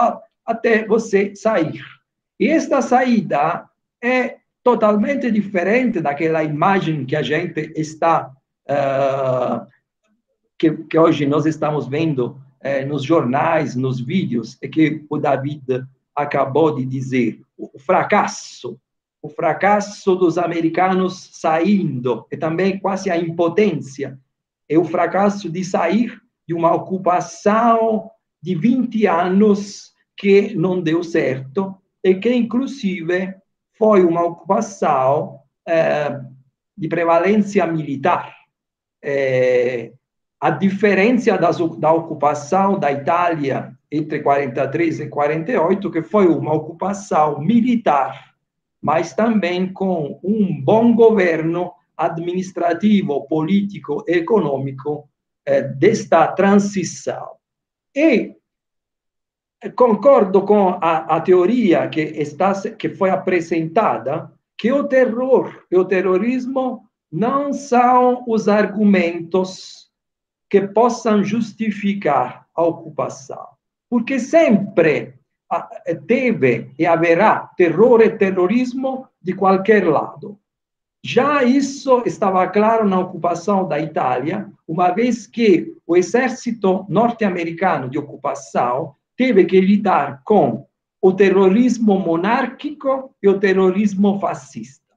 até você sair. E esta saída é totalmente diferente daquela imagem que a gente está, uh, que, que hoje nós estamos vendo uh, nos jornais, nos vídeos, e que o David acabou de dizer. O fracasso, o fracasso dos americanos saindo, e também quase a impotência, é o fracasso de sair de uma ocupação de vinte anos que não deu certo, e que, inclusive, foi uma ocupação eh, de prevalência militar. Eh, a diferença das, da ocupação da Itália entre quarenta e três e quarenta e oito, que foi uma ocupação militar, mas também com um bom governo administrativo, político e econômico eh, desta transição. E concordo com a, a teoria que, está, que foi apresentada, que o terror e o terrorismo não são os argumentos que possam justificar a ocupação, porque sempre teve e haverá terror e terrorismo de qualquer lado. Já isso estava claro na ocupação da Itália, uma vez que o exército norte-americano de ocupação teve que lidar com o terrorismo monárquico e o terrorismo fascista.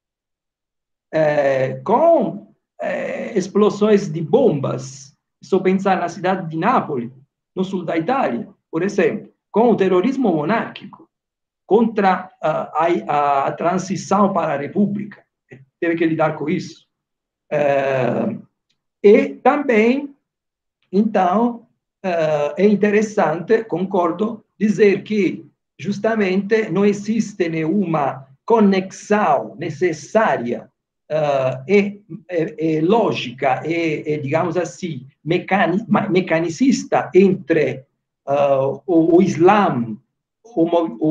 É, com é, explosões de bombas, só pensar na cidade de Nápoles, no sul da Itália, por exemplo, com o terrorismo monárquico, contra a, a, a transição para a República. Teve que lidar com isso. É, e também, então, é interessante, concordo, dizer que justamente não existe nenhuma conexão necessária uh, e, e, e lógica e, e, digamos assim, mecani mecanicista entre uh, o, o Islã, o,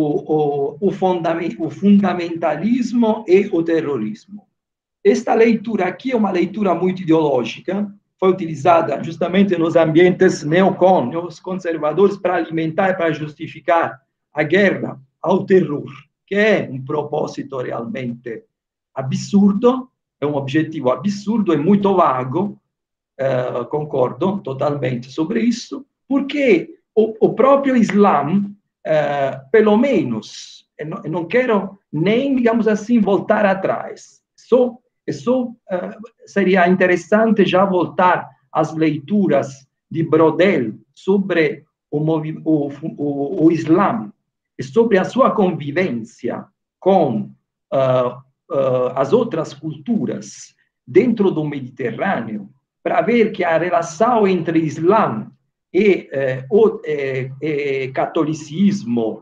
o, o, fundament o fundamentalismo e o terrorismo. Esta leitura aqui é uma leitura muito ideológica, foi utilizada justamente nos ambientes neocon, nos conservadores, para alimentar e para justificar a guerra ao terror, que é um propósito realmente absurdo, é um objetivo absurdo e muito vago, eh, concordo totalmente sobre isso, porque o, o próprio Islã, eh, pelo menos, eu não, eu não quero nem, digamos assim, voltar atrás, só Isso uh, seria interessante já voltar às leituras de Brodel sobre o, o, o, o Islã e sobre a sua convivência com uh, uh, as outras culturas dentro do Mediterrâneo, para ver que a relação entre Islã e, eh, o eh, eh, catolicismo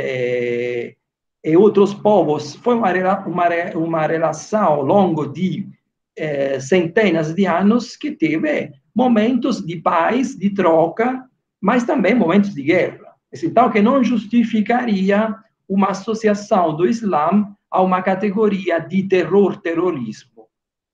eh, e outros povos, foi uma, uma, uma relação ao longo de eh, centenas de anos que teve momentos de paz, de troca, mas também momentos de guerra. Então, que não justificaria uma associação do Islã a uma categoria de terror, terrorismo.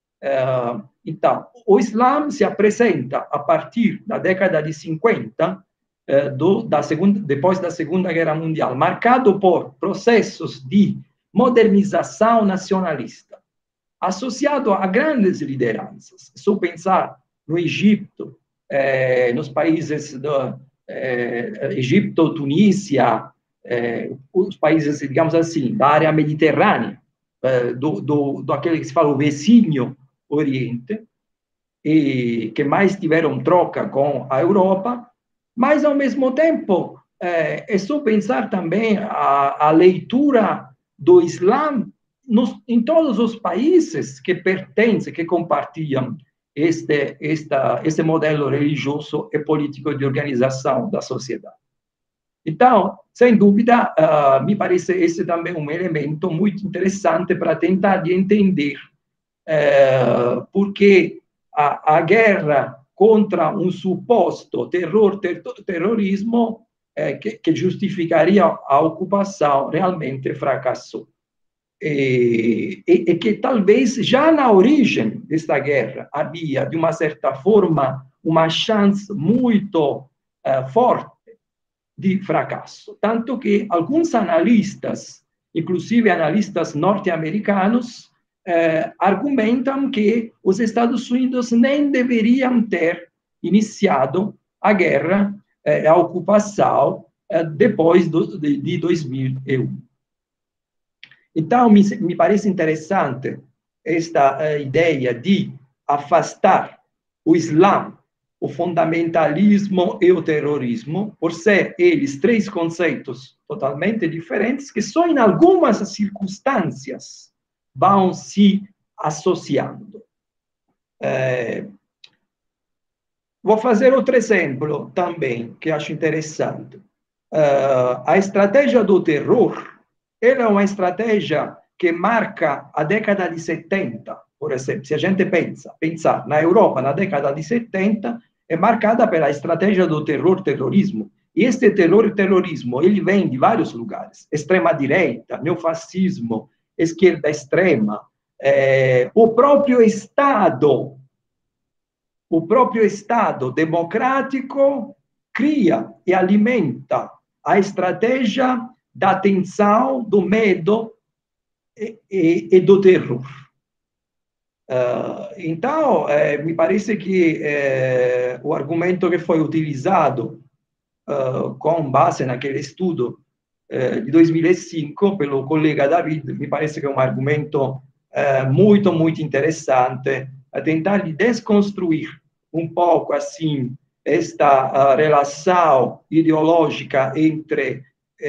Uh, então, o Islã se apresenta a partir da década de cinquenta, Do, da segunda, depois da Segunda Guerra Mundial, marcado por processos de modernização nacionalista, associado a grandes lideranças. Só pensar no Egito, eh, nos países do eh, Egito, Tunísia, eh, os países, digamos assim, da área mediterrânea, eh, do, do, do aquele que se fala o vizinho Oriente, e que mais tiveram troca com a Europa. Mas, ao mesmo tempo, é, é só pensar também a, a leitura do Islã nos, em todos os países que pertencem, que compartilham este, esta, este modelo religioso e político de organização da sociedade. Então, sem dúvida, uh, me parece esse também um elemento muito interessante para tentar de entender uh, porque a, a guerra contra um suposto terror, ter, terrorismo eh, que, que justificaria a ocupação, realmente fracassou. E, e, e que talvez já na origem desta guerra havia, de uma certa forma, uma chance muito uh, forte de fracasso. Tanto que alguns analistas, inclusive analistas norte-americanos, eh, argumentam que os Estados Unidos nem deveriam ter iniciado a guerra, eh, a ocupação, eh, depois do, de, de dois mil e um. Então, me, me parece interessante esta uh, ideia de afastar o Islã, o fundamentalismo e o terrorismo, por ser eles três conceitos totalmente diferentes, que só em algumas circunstâncias vão se associando. É, vou fazer outro exemplo também, que acho interessante. Uh, a estratégia do terror, ela é uma estratégia que marca a década de setenta, por exemplo. Se a gente pensa, pensar na Europa, na década de setenta, é marcada pela estratégia do terror-terrorismo. E este terror-terrorismo, ele vem de vários lugares. Extrema-direita, neofascismo, esquerda extrema, é, o próprio Estado, o próprio Estado democrático cria e alimenta a estratégia da tensão, do medo e, e, e do terror. Uh, então, eh, me parece que eh, o argumento que foi utilizado uh, com base naquele estudo eh, de dois mil e cinco pelo colega David, me parece que é um argumento eh, muito, muito interessante, a tentar desconstruir um pouco, assim, esta uh, relação ideológica entre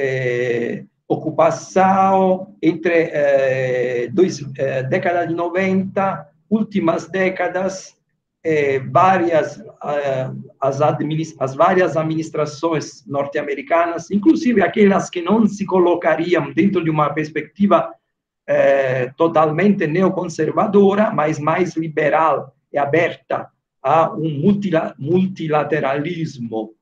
eh, ocupação, entre eh, dois, eh, década de noventa, últimas décadas, eh, várias, eh, as, as várias administrações norte-americanas, inclusive aquelas que não se colocariam dentro de uma perspectiva eh, totalmente neoconservadora, mas mais liberal e aberta a um multila, multilateralismo,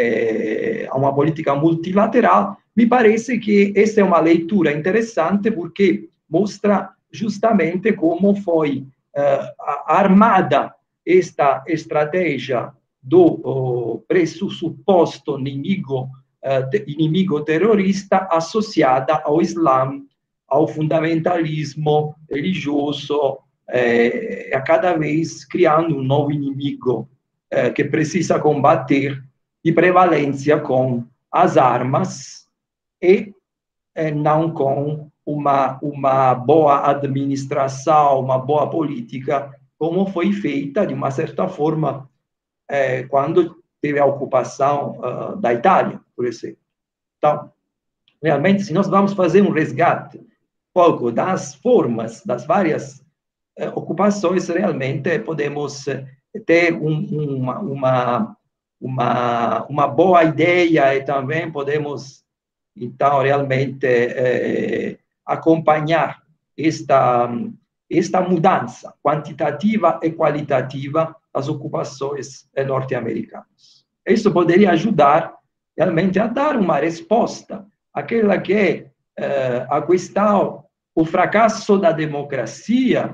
eh, a uma política multilateral. Me parece que essa é uma leitura interessante, porque mostra justamente como foi uh, armada esta estratégia do uh, pressuposto inimigo, uh, inimigo terrorista associada ao Islã, ao fundamentalismo religioso, eh, a cada vez criando um novo inimigo eh, que precisa combater de prevalência com as armas e eh, não com uma, uma boa administração, uma boa política, como foi feita, de uma certa forma, eh, quando teve a ocupação uh, da Itália, por exemplo. Então, realmente, se nós vamos fazer um resgate um pouco das formas, das várias eh, ocupações, realmente podemos ter um, uma, uma, uma, uma boa ideia e também podemos, então, realmente eh, acompanhar esta, esta mudança quantitativa e qualitativa das ocupações norte-americanas. Isso poderia ajudar realmente a dar uma resposta àquela que é eh, a questão, o fracasso da democracia,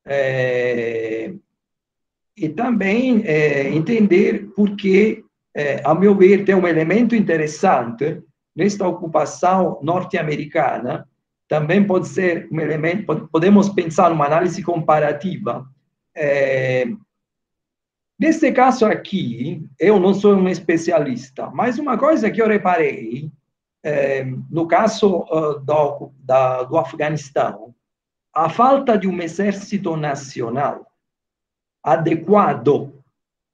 eh, e também eh, entender por que, eh, a meu ver, tem um elemento interessante nesta ocupação norte-americana. Também pode ser um elemento, podemos pensar numa análise comparativa. É, nesse caso aqui, eu não sou um especialista, mas uma coisa que eu reparei, é, no caso uh, do, da, do Afeganistão, a falta de um exército nacional adequado.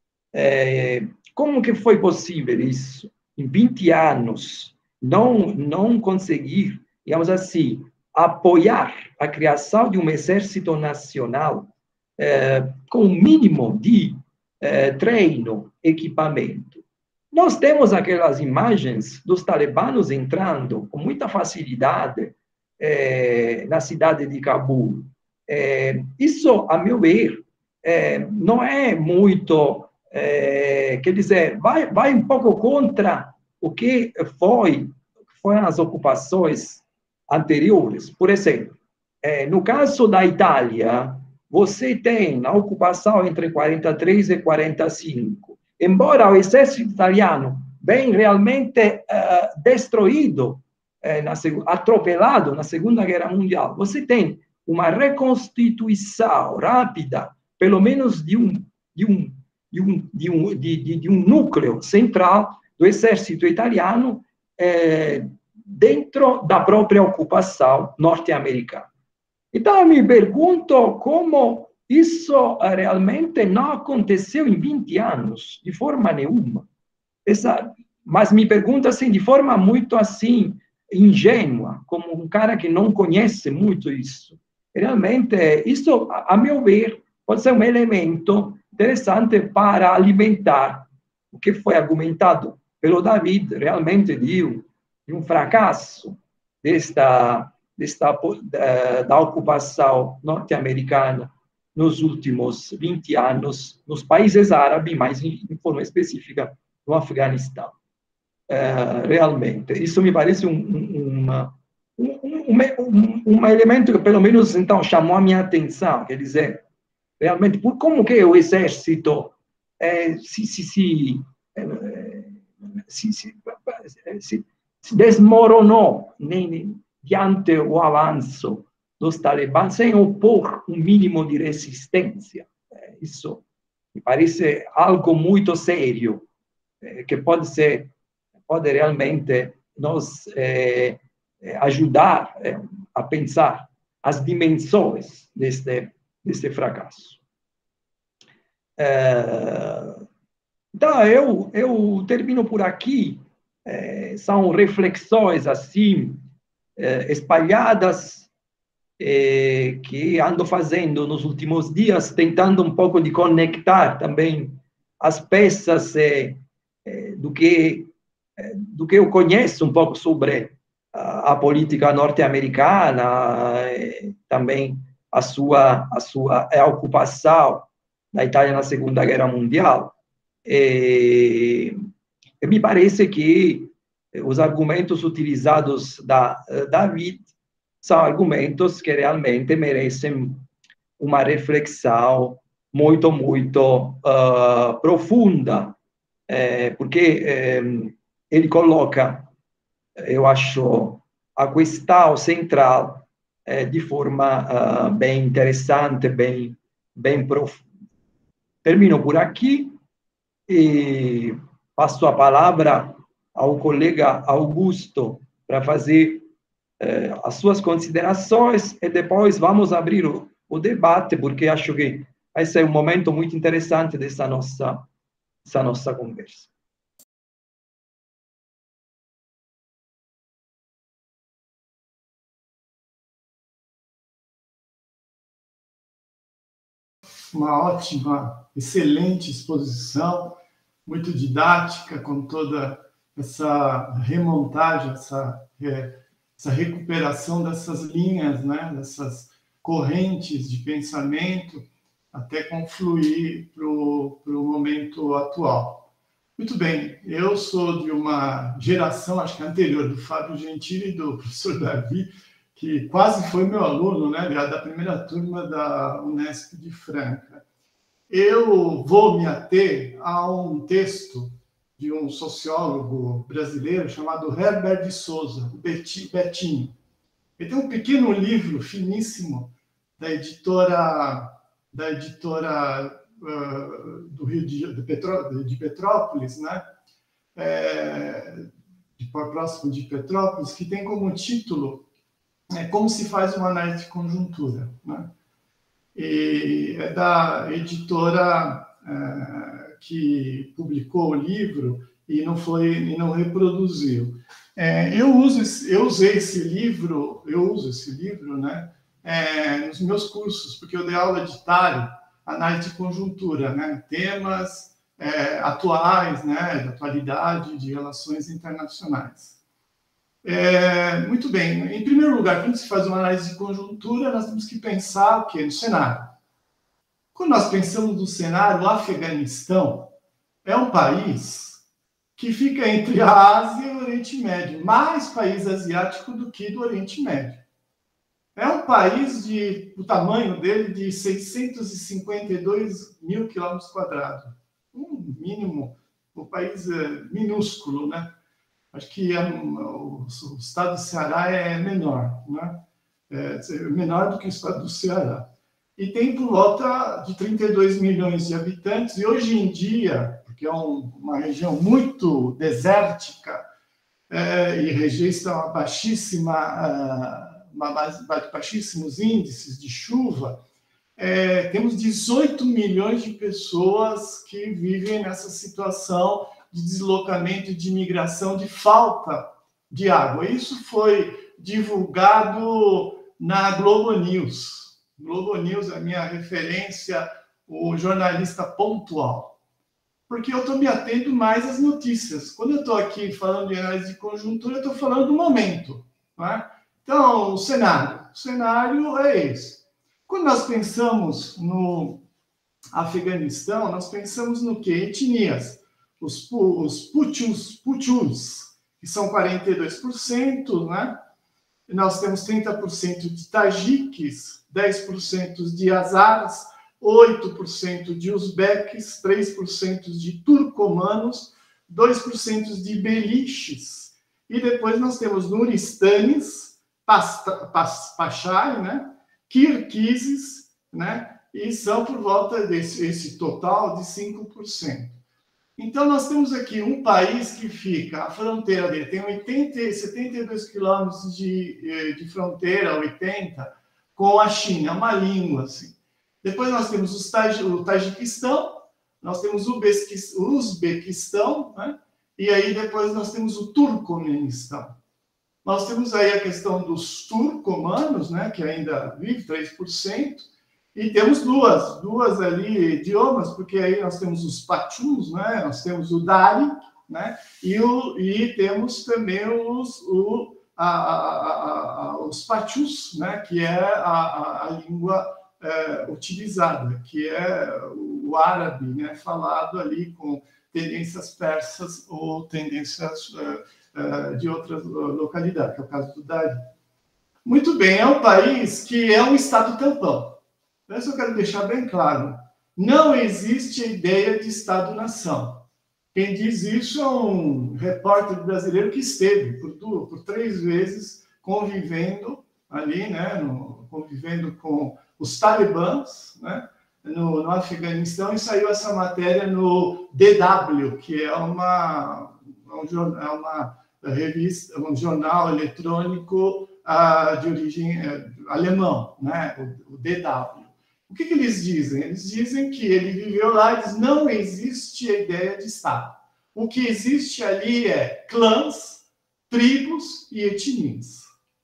É, como que foi possível isso? Em vinte anos, não, não conseguir, digamos assim, apoiar a criação de um exército nacional eh, com o mínimo de eh, treino, equipamento. Nós temos aquelas imagens dos talibanos entrando com muita facilidade eh, na cidade de Cabul. Eh, isso, a meu ver, eh, não é muito, eh, quer dizer, vai, vai um pouco contra o que foi, foram as ocupações anteriores. Por exemplo, eh, no caso da Itália, você tem a ocupação entre quarenta e três e quarenta e cinco. Embora o exército italiano bem realmente uh, destruído, eh, na, atropelado na Segunda Guerra Mundial. Você tem uma reconstituição rápida, pelo menos de um, de um, de um, de um, de, de, de um núcleo central do exército italiano eh, dentro da própria ocupação norte-americana. Então, eu me pergunto como isso realmente não aconteceu em vinte anos, de forma nenhuma. Essa, mas me pergunto assim, de forma muito assim, ingênua, como um cara que não conhece muito isso. Realmente, isso, a meu ver, pode ser um elemento interessante para alimentar o que foi argumentado pelo David, realmente de um, de um fracasso desta, desta, da, da ocupação norte-americana nos últimos vinte anos, nos países árabes, mas em, em forma específica no Afeganistão. Uh, realmente, isso me parece um, um, uma, um, um, um elemento que, pelo menos, então, chamou a minha atenção, quer dizer, realmente, por como que o exército eh, se, se, se, eh, se, se, se, se desmoronou nem, diante o avanço dos talibãs sem opor um mínimo de resistência. Eh, isso me parece algo muito sério, eh, que pode ser, pode realmente nos eh, ajudar eh, a pensar as dimensões deste, deste fracasso. É, então, eu, eu termino por aqui. É, são reflexões assim, é, espalhadas, é, que ando fazendo nos últimos dias, tentando um pouco de conectar também as peças é, é, do, que, é, do que eu conheço um pouco sobre a, a política norte-americana, é, também a sua, a sua a ocupação da Itália na Segunda Guerra Mundial. E, e me parece que os argumentos utilizados da David são argumentos que realmente merecem uma reflexão muito, muito uh, profunda, é, porque é, ele coloca, eu acho, a questão central é, de forma uh, bem interessante, bem, bem profunda. Termino por aqui e passo a palavra ao colega Augusto para fazer eh, as suas considerações e depois vamos abrir o, o debate, porque acho que vai ser um momento muito interessante dessa nossa, dessa nossa conversa. Uma ótima, excelente exposição, muito didática, com toda essa remontagem, essa, é, essa recuperação dessas linhas, né, dessas correntes de pensamento, até confluir para o momento atual. Muito bem, eu sou de uma geração, acho que anterior, do Fábio Gentili e do professor Davi, que quase foi meu aluno, né, da primeira turma da Unesp de Franca. Eu vou me ater a um texto de um sociólogo brasileiro chamado Herbert de Souza, o Betinho. Ele tem um pequeno livro finíssimo da editora, da editora uh, do Rio de, de, Petró, de Petrópolis, né? É, de, próximo de Petrópolis, que tem como título é, Como se faz uma análise de conjuntura, né? E é da editora uh, que publicou o livro e não foi e não reproduziu. É, eu uso esse, eu usei esse livro, eu uso esse livro, né, é, nos meus cursos, porque eu dei aula de T A R, análise de conjuntura, né, temas é, atuais, né, da atualidade de relações internacionais. É, muito bem. Em primeiro lugar, quando se faz uma análise de conjuntura, nós temos que pensar o quê? No cenário. Quando nós pensamos no cenário, o Afeganistão é um país que fica entre a Ásia e o Oriente Médio, mais país asiático do que do Oriente Médio. É um país de, o tamanho dele de seiscentos e cinquenta e dois mil quilômetros quadrados, um mínimo o país é minúsculo, né? Acho que é, o, o estado do Ceará é menor, né? É menor do que o estado do Ceará. E tem por volta de trinta e dois milhões de habitantes, e hoje em dia, porque é um, uma região muito desértica, é, e registra uma baixíssima, uma, baixíssimos índices de chuva, é, temos dezoito milhões de pessoas que vivem nessa situação de deslocamento, de migração, de falta de água. Isso foi divulgado na Globo News. Globo News é a minha referência, o jornalista pontual. Porque eu estou me atendo mais às notícias. Quando eu estou aqui falando de análise de conjuntura, eu estou falando do momento. Não é? Então, o cenário. O cenário é esse. Quando nós pensamos no Afeganistão, nós pensamos no quê? Etnias. Os, os Puchus, Puchus, que são quarenta e dois por cento, né? E nós temos trinta por cento de tajiques, dez por cento de azaras, oito por cento de uzbeques, três por cento de turcomanos, dois por cento de beliches. E depois nós temos nuristanes, pachai, né? Kirguizes, né? E são por volta desse esse total de cinco por cento. Então, nós temos aqui um país que fica, a fronteira dele tem oitenta, setenta e dois quilômetros de, de fronteira, oitenta, com a China, uma língua, assim. Depois nós temos os Taj, o Tajiquistão, nós temos o Uzbequistão, né? E aí depois nós temos o Turcomenistão. Nós temos aí a questão dos turcomanos, né, que ainda vive, três por cento, e temos duas, duas ali idiomas, porque aí nós temos os pachuns, né, nós temos o Dari, né, e, o, e temos também os, o, a, a, a, os pachus, né, que é a, a, a língua é, utilizada, que é o árabe, né, falado ali com tendências persas ou tendências uh, uh, de outras localidades, que é o caso do Dari. Muito bem, é um país que é um estado tampão. Isso eu quero deixar bem claro. Não existe a ideia de Estado-nação. Quem diz isso é um repórter brasileiro que esteve por, duas, por três vezes convivendo ali, né, no, convivendo com os talibãs, né, no, no Afeganistão, e saiu essa matéria no D W, que é uma, um, é uma revista, um jornal eletrônico uh, de origem uh, alemão, né, o, o D W. O que, que eles dizem? Eles dizem que ele viveu lá e diz, não existe a ideia de Estado. O que existe ali é clãs, tribos e etnias.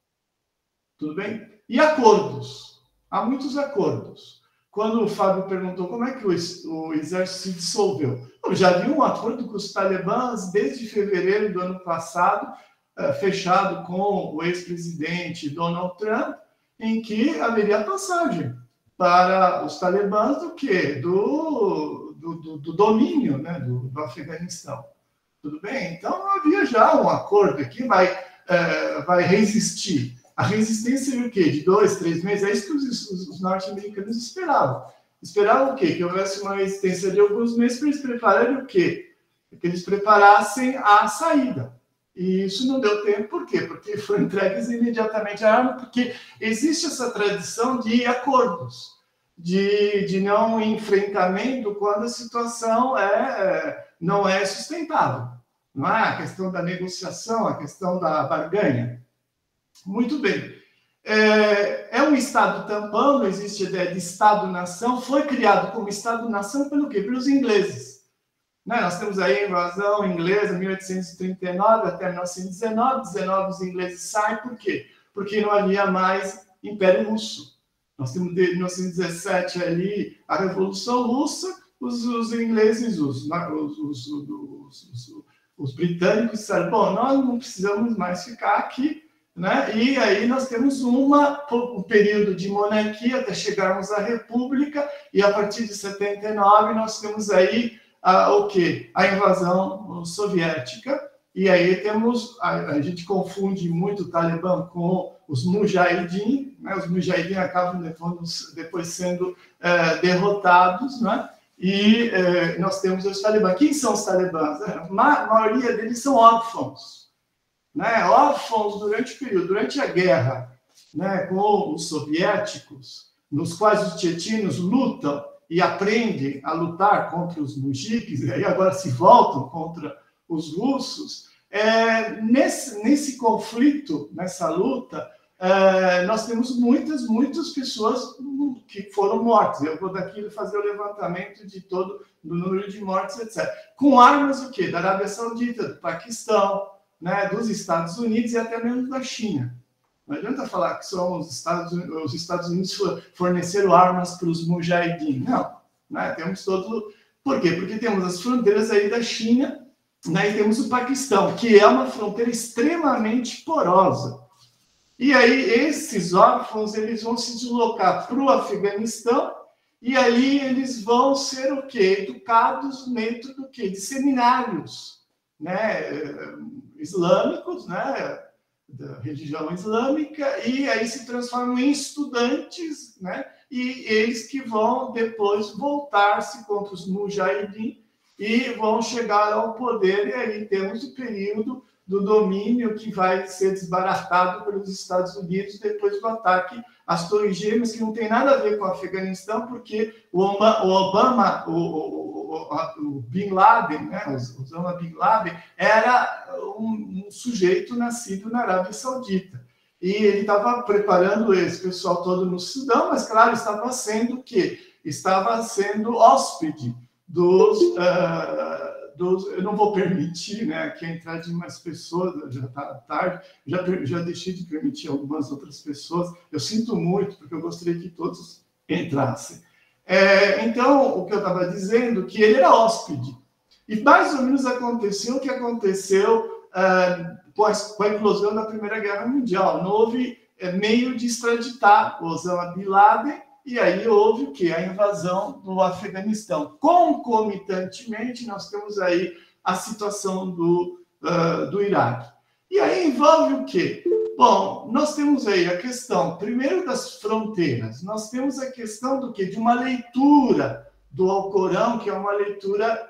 Tudo bem? E acordos. Há muitos acordos. Quando o Fábio perguntou como é que o, o exército se dissolveu, eu já vi um acordo com os talibãs desde fevereiro do ano passado, uh, fechado com o ex-presidente Donald Trump, em que haveria passagem para os talibãs do quê? Do, do, do, do domínio, né? do, do Afeganistão. Tudo bem? Então, havia já um acordo que vai, é, vai resistir. A resistência seria o quê? De dois, três meses? É isso que os, os, os norte-americanos esperavam. Esperavam o quê? Que houvesse uma resistência de alguns meses para eles prepararem o quê? Que eles preparassem a saída. E isso não deu tempo, por quê? Porque foram entregues imediatamente a arma, porque existe essa tradição de acordos, de, de não enfrentamento quando a situação é, não é sustentável. Não é a questão da negociação, a questão da barganha. Muito bem. É, é um Estado tampão, não existe ideia de Estado-nação, foi criado como Estado-nação pelo quê? Pelos ingleses. Né? Nós temos aí a invasão inglesa, mil oitocentos e trinta e nove até mil novecentos e dezenove. dezenove os ingleses saem, por quê? Porque não havia mais Império Russo. Nós temos de mil novecentos e dezessete ali a Revolução Russa, os, os ingleses, os, os, os, os, os britânicos disseram, bom, nós não precisamos mais ficar aqui, né? E aí nós temos uma, um período de monarquia até chegarmos à República, e a partir de setenta e nove nós temos aí a, o quê? A invasão soviética, e aí temos, a, a gente confunde muito o Talibã com os Mujahideen, né? Os Mujahideen acabam depois, depois sendo é, derrotados, né? e é, nós temos os talibãs. Quem são os talibãs? A maioria deles são órfãos, né? Órfãos durante o período, durante a guerra, né, com os soviéticos, nos quais os tchetchenos lutam e aprendem a lutar contra os mujiques, e aí agora se voltam contra os russos. É, nesse, nesse conflito, nessa luta, é, nós temos muitas, muitas pessoas que foram mortas. Eu vou daqui fazer o levantamento de todo do número de mortes, etcétera. Com armas o quê? Da Arábia Saudita, do Paquistão, né, dos Estados Unidos e até mesmo da China. Não adianta falar que são os Estados, os Estados Unidos forneceram armas para os mujahideen. Não, né? Temos todo... Por quê? Porque temos as fronteiras aí da China, né? E temos o Paquistão, que é uma fronteira extremamente porosa. E aí esses órfãos eles vão se deslocar para o Afeganistão e aí eles vão ser o quê? Educados dentro do quê? De seminários, né? Islâmicos, né? Da religião islâmica, e aí se transformam em estudantes, né? E eles que vão depois voltar-se contra os mujahideen e vão chegar ao poder, e aí temos o período do domínio que vai ser desbaratado pelos Estados Unidos depois do ataque às Torres Gêmeas, que não tem nada a ver com o Afeganistão, porque o Obama, o, o, o, o Bin Laden, né, o Osama Bin Laden, era um, um sujeito nascido na Arábia Saudita. E ele estava preparando esse pessoal todo no Sudão, mas, claro, estava sendo o quê? Estava sendo hóspede dos... Uh, Dos, eu não vou permitir, né, que entrar de mais pessoas, já está tarde, já, já deixei de permitir algumas outras pessoas. Eu sinto muito, porque eu gostaria que todos entrassem. É, então, o que eu estava dizendo, que ele era hóspede. E mais ou menos aconteceu o que aconteceu é, com, a, com a implosão da Primeira Guerra Mundial. Não houve é, meio de extraditar o Osama Bin Laden, e aí houve o quê? A invasão do Afeganistão. Concomitantemente, nós temos aí a situação do, uh, do Iraque. E aí envolve o quê? Bom, nós temos aí a questão, primeiro, das fronteiras. Nós temos a questão do quê? De uma leitura do Alcorão, que é uma leitura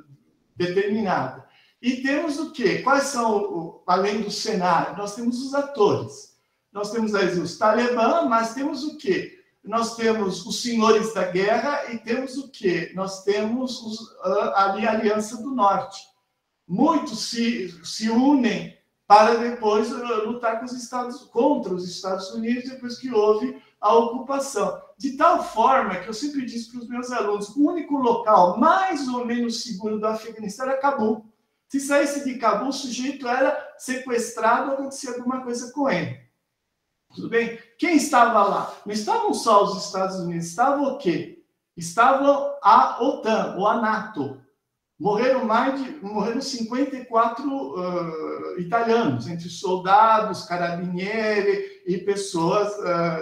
determinada. E temos o quê? Quais são, além do cenário? Nós temos os atores. Nós temos aí os talibã, mas temos o quê? Nós temos os senhores da guerra e temos o quê? Nós temos os, ali a Aliança do Norte. Muitos se, se unem para depois lutar com os Estados, contra os Estados Unidos depois que houve a ocupação. De tal forma que eu sempre disse para os meus alunos, o único local mais ou menos seguro do Afeganistão era Cabul. Se saísse de Cabul, o sujeito era sequestrado ou acontecia alguma coisa com ele. Tudo bem? Quem estava lá? Não estavam só os Estados Unidos, estava o quê? Estavam a OTAN, ou a NATO. Morreram mais de, morreram cinquenta e quatro uh, italianos, entre soldados, carabinieri e pessoas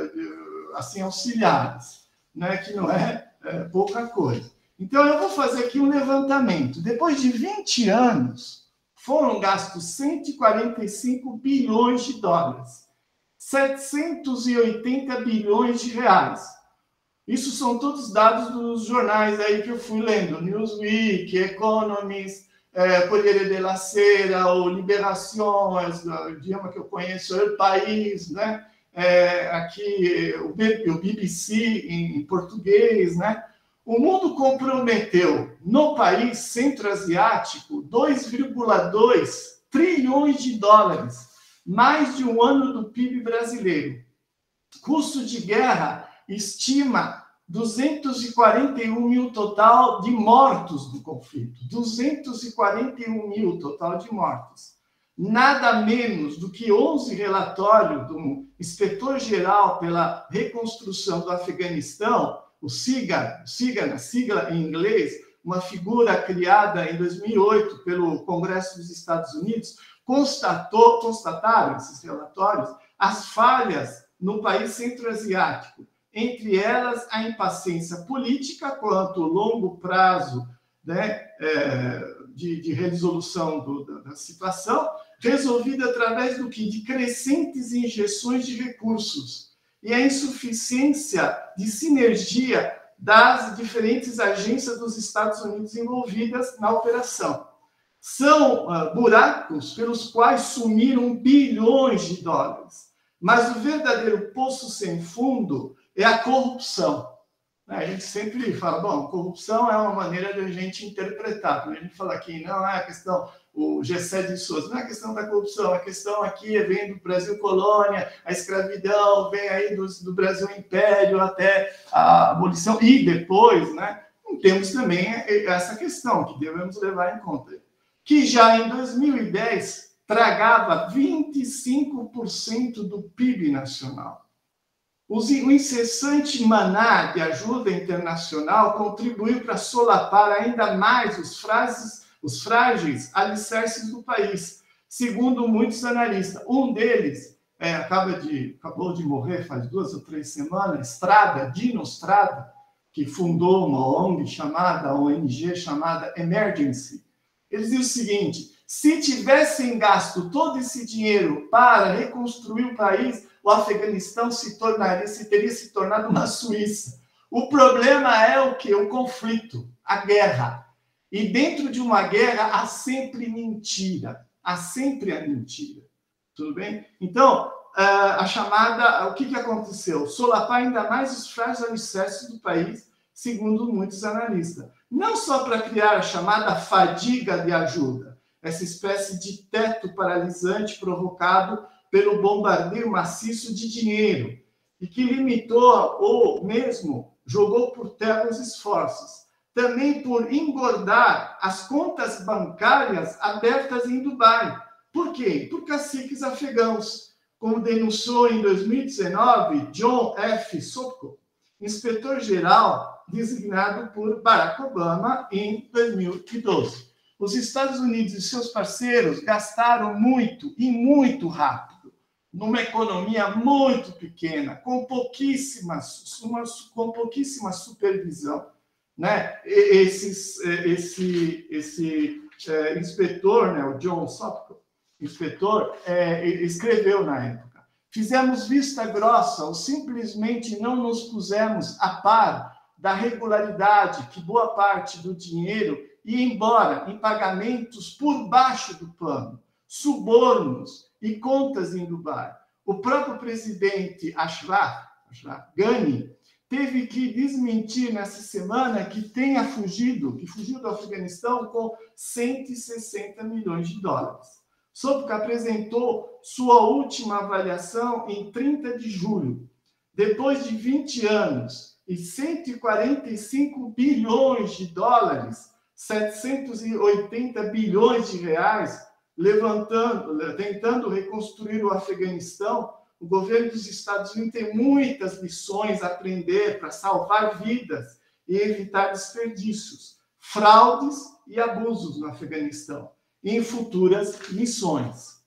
uh, assim auxiliares, né? Que não é, é pouca coisa. Então eu vou fazer aqui um levantamento. Depois de vinte anos, foram gastos cento e quarenta e cinco bilhões de dólares. setecentos e oitenta bilhões de reais. Isso são todos dados dos jornais aí que eu fui lendo, Newsweek, Economist, é, Corriere della Sera, o Liberação, o idioma que eu conheço, é o País, né? É, aqui o B B C em português, né? O mundo comprometeu no país centro-asiático dois vírgula dois trilhões de dólares. Mais de um ano do P I B brasileiro. Custo de guerra estima duzentos e quarenta e um mil total de mortos do conflito. duzentos e quarenta e um mil total de mortos. Nada menos do que onze relatórios do inspetor-geral pela reconstrução do Afeganistão, o SIGA, SIGA, a sigla em inglês, uma figura criada em dois mil e oito pelo Congresso dos Estados Unidos, Constatou, constataram, esses relatórios, as falhas no país centro-asiático, entre elas a impaciência política quanto ao longo prazo, né, é, de, de resolução do, da, da situação, resolvida através do que? De crescentes injeções de recursos e a insuficiência de sinergia das diferentes agências dos Estados Unidos envolvidas na operação. São uh, buracos pelos quais sumiram bilhões de dólares. Mas o verdadeiro poço sem fundo é a corrupção. A gente sempre fala, bom, corrupção é uma maneira de a gente interpretar. Quando a gente fala aqui, não é a questão, o Gessé de Souza, não é a questão da corrupção, a questão aqui vem do Brasil colônia, a escravidão, vem aí do, do Brasil império até a abolição, e depois, né, temos também essa questão que devemos levar em conta, que já em dois mil e dez tragava vinte e cinco por cento do P I B nacional. O incessante maná de ajuda internacional contribuiu para solapar ainda mais os, frases, os frágeis alicerces do país, segundo muitos analistas. Um deles é, acaba de, acabou de morrer faz duas ou três semanas, Estrada, Dino Estrada, que fundou uma O N G chamada, O N G chamada Emergency. Ele dizia o seguinte: se tivessem gasto todo esse dinheiro para reconstruir o país, o Afeganistão se tornaria, se teria se tornado uma Suíça. O problema é o que? O conflito, a guerra. E dentro de uma guerra há sempre mentira. Há sempre a mentira. Tudo bem? Então, a chamada, o que, que aconteceu? Solapar ainda mais os frágeis alicerces do país, segundo muitos analistas. Não só para criar a chamada fadiga de ajuda, essa espécie de teto paralisante provocado pelo bombardeio maciço de dinheiro, e que limitou ou mesmo jogou por terra os esforços. Também por engordar as contas bancárias abertas em Dubai. Por quê? Por caciques afegãos, como denunciou em dois mil e dezenove John F. Sopko, inspetor-geral designado por Barack Obama em dois mil e doze. Os Estados Unidos e seus parceiros gastaram muito e muito rápido, numa economia muito pequena, com pouquíssima, com pouquíssima supervisão. Né? Esse, esse, esse é, inspetor, né, o John Sopko, inspetor, é, escreveu na época: fizemos vista grossa ou simplesmente não nos pusemos a par da regularidade que boa parte do dinheiro ia embora em pagamentos por baixo do pano, subornos e contas em Dubai. O próprio presidente Ashraf, Ashraf Ghani teve que desmentir nessa semana que tenha fugido, que fugiu do Afeganistão com cento e sessenta milhões de dólares. Sopko apresentou sua última avaliação em trinta de julho. Depois de vinte anos e cento e quarenta e cinco bilhões de dólares, setecentos e oitenta bilhões de reais, levantando, tentando reconstruir o Afeganistão, o governo dos Estados Unidos tem muitas lições a aprender para salvar vidas e evitar desperdícios, fraudes e abusos no Afeganistão, e em futuras missões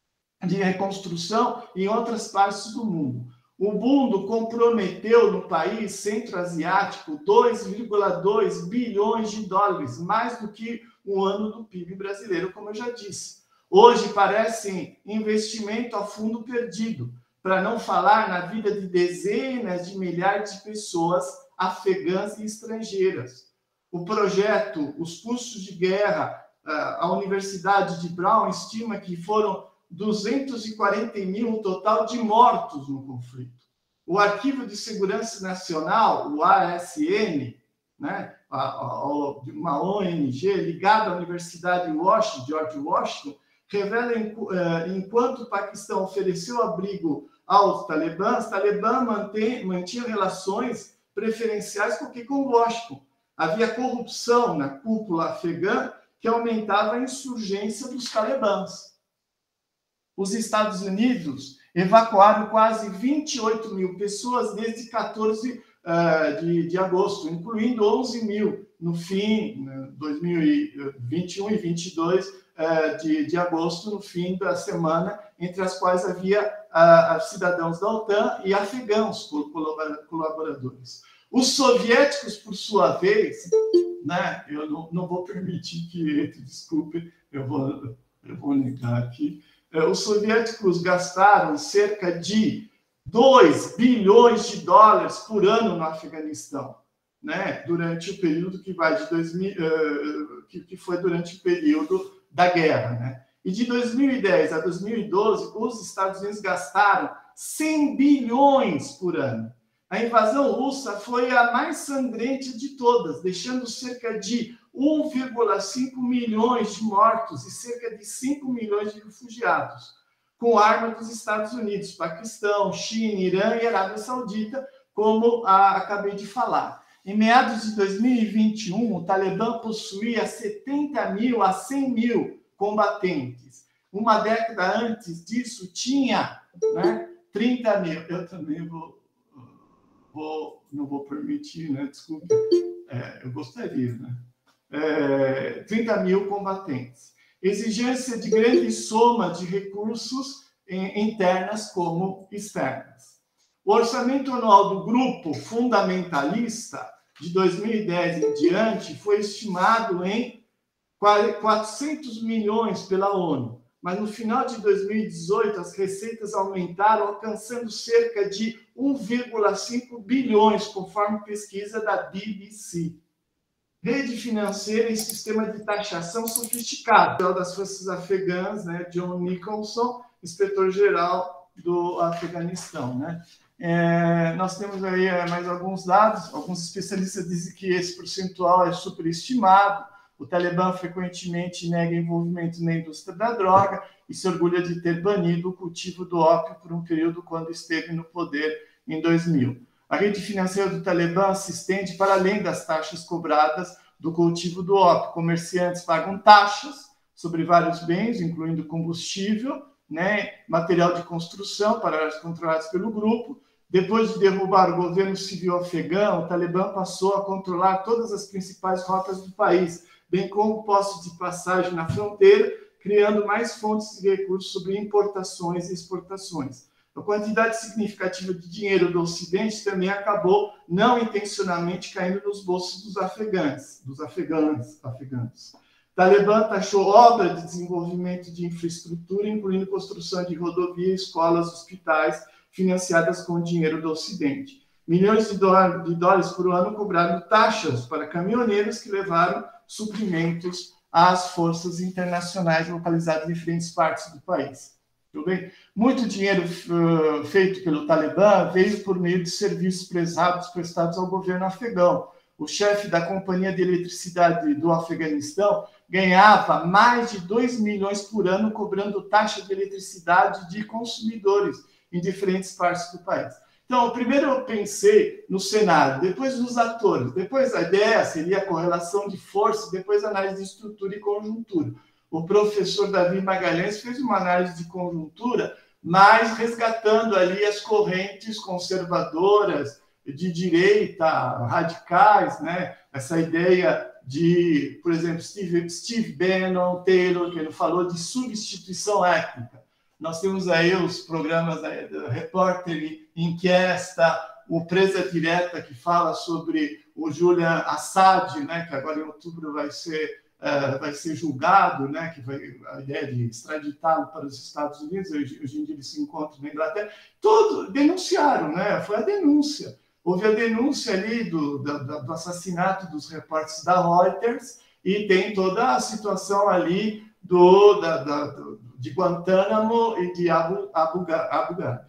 de reconstrução em outras partes do mundo. O mundo comprometeu no país centro-asiático dois vírgula dois bilhões de dólares, mais do que um ano do P I B brasileiro, como eu já disse. Hoje parecem investimento a fundo perdido, para não falar na vida de dezenas de milhares de pessoas afegãs e estrangeiras. O projeto, os custos de guerra, a Universidade de Brown estima que foram duzentos e quarenta mil no total de mortos no conflito. O Arquivo de Segurança Nacional, o A S N, né, uma O N G ligada à Universidade de Washington, George Washington, revela enquanto o Paquistão ofereceu abrigo aos talibãs, Talibã mantém, mantinha relações preferenciais porque com Washington. Havia corrupção na cúpula afegã que aumentava a insurgência dos talibãs. Os Estados Unidos evacuaram quase vinte e oito mil pessoas desde quatorze de agosto, incluindo onze mil no fim, dois mil e vinte e um e vinte e dois de, de agosto, no fim da semana, entre as quais havia uh, cidadãos da OTAN e afegãos colaboradores. Os soviéticos, por sua vez, né, eu não, não vou permitir que entre, desculpe, eu vou, eu vou negar aqui, uh, os soviéticos gastaram cerca de dois bilhões de dólares por ano no Afeganistão. né, durante o período que vai de dois mil, uh, que, que foi durante o período da guerra, né? E de dois mil e dez a dois mil e doze, os Estados Unidos gastaram cem bilhões por ano. A invasão russa foi a mais sangrenta de todas, deixando cerca de um vírgula cinco milhões de mortos e cerca de cinco milhões de refugiados, com arma dos Estados Unidos, Paquistão, China, Irã e Arábia Saudita, como a, acabei de falar. Em meados de dois mil e vinte e um, o Talibã possuía setenta mil a cem mil combatentes. Uma década antes disso, tinha, né, trinta mil. Eu também vou, vou, não vou permitir, né? Desculpe, é, eu gostaria, né? É, trinta mil combatentes. Exigência de grande soma de recursos internas como externas. O orçamento anual do grupo fundamentalista de dois mil e dez em diante foi estimado em quatrocentos milhões pela ONU, mas no final de dois mil e dezoito as receitas aumentaram, alcançando cerca de um vírgula cinco bilhões, conforme pesquisa da B B C. Rede financeira e sistema de taxação sofisticado. Das forças afegãs, né, John Nicholson, inspetor-geral do Afeganistão, né? É, nós temos aí é, mais alguns dados. Alguns especialistas dizem que esse percentual é superestimado. O Talibã frequentemente nega envolvimento na indústria da droga e se orgulha de ter banido o cultivo do ópio por um período quando esteve no poder em dois mil. A rede financeira do Talibã se estende para além das taxas cobradas do cultivo do ópio. Comerciantes pagam taxas sobre vários bens, incluindo combustível, né, material de construção para áreas controladas pelo grupo. Depois de derrubar o governo civil afegão, o Talibã passou a controlar todas as principais rotas do país, bem como postos de passagem na fronteira, criando mais fontes de recursos sobre importações e exportações. A quantidade significativa de dinheiro do Ocidente também acabou não intencionalmente caindo nos bolsos dos afegãs, dos afegãs, afegãos. O Talibã taxou obras de desenvolvimento de infraestrutura, incluindo construção de rodovias, escolas, hospitais, financiadas com dinheiro do Ocidente. Milhões de dólares, de dólares por ano cobraram taxas para caminhoneiros que levaram suprimentos às forças internacionais localizadas em diferentes partes do país. Tudo bem? Muito dinheiro uh, feito pelo Talibã veio por meio de serviços prestados, prestados ao governo afegão. O chefe da Companhia de Eletricidade do Afeganistão ganhava mais de dois milhões por ano cobrando taxa de eletricidade de consumidores em diferentes partes do país. Então, primeiro eu pensei no cenário, depois nos atores, depois a ideia seria a correlação de força, depois a análise de estrutura e conjuntura. O professor Davi Magalhães fez uma análise de conjuntura, mas resgatando ali as correntes conservadoras de direita, radicais, né? Essa ideia de, por exemplo, Steve, Steve Bannon, Taylor, que ele falou de substituição étnica. Nós temos aí os programas né, Repórter Enquesta, o Presa Direta, que fala sobre o Julian Assad, né, que agora em outubro vai ser, uh, vai ser julgado, né, que vai, a ideia de extraditá-lo para os Estados Unidos, hoje, hoje em dia ele se encontra na Inglaterra. Todos denunciaram, né, foi a denúncia. Houve a denúncia ali do, do, do assassinato dos repórteres da Reuters e tem toda a situação ali do, da, da, do, de Guantánamo e de Abu, Abu, Abu Ghraib.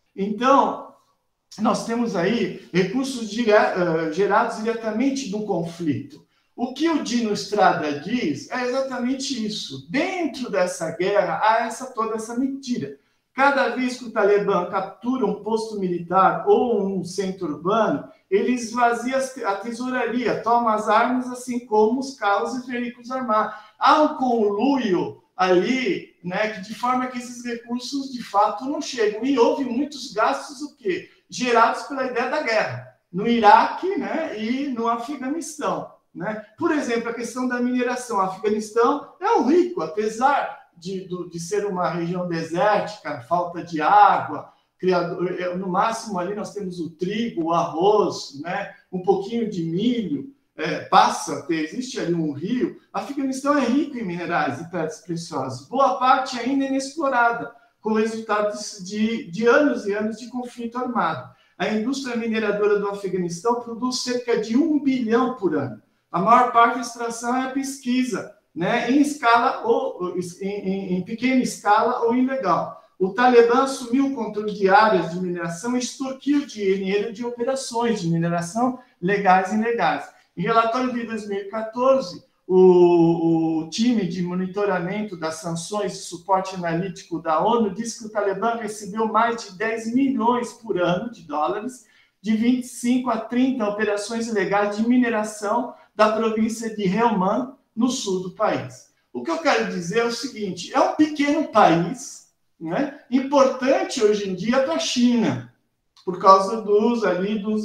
Então, nós temos aí recursos dire, uh, gerados diretamente do conflito. O que o Dino Estrada diz é exatamente isso. Dentro dessa guerra, há essa, toda essa mentira. Cada vez que o Talibã captura um posto militar ou um centro urbano, ele esvazia a tesouraria, toma as armas, assim como os carros e veículos armados. Há um conluio ali, né, que de forma que esses recursos, de fato, não chegam. E houve muitos gastos, o quê? Gerados pela ideia da guerra, no Iraque, né, e no Afeganistão. Né? Por exemplo, a questão da mineração. O Afeganistão é um rico, apesar de, de ser uma região desértica, falta de água, criador, no máximo ali nós temos o trigo, o arroz, né, um pouquinho de milho, é, passa, existe ali um rio. O Afeganistão é rico em minerais e pedras preciosas, boa parte ainda inexplorada, com resultados de, de anos e anos de conflito armado. a indústria mineradora do Afeganistão produz cerca de um bilhão por ano. A maior parte da extração é pesquisa, né, em escala ou em, em, em pequena escala ou ilegal. O Talibã assumiu o controle de áreas de mineração e extorquiu dinheiro de operações de mineração legais e ilegais. Em relatório de dois mil e quatorze, o, o time de monitoramento das sanções e suporte analítico da ONU disse que o Talibã recebeu mais de dez milhões por ano de dólares de vinte e cinco a trinta operações ilegais de mineração da província de Helmand, no sul do país. O que eu quero dizer é o seguinte, é um pequeno país, né, importante hoje em dia para a China, por causa dos, ali, dos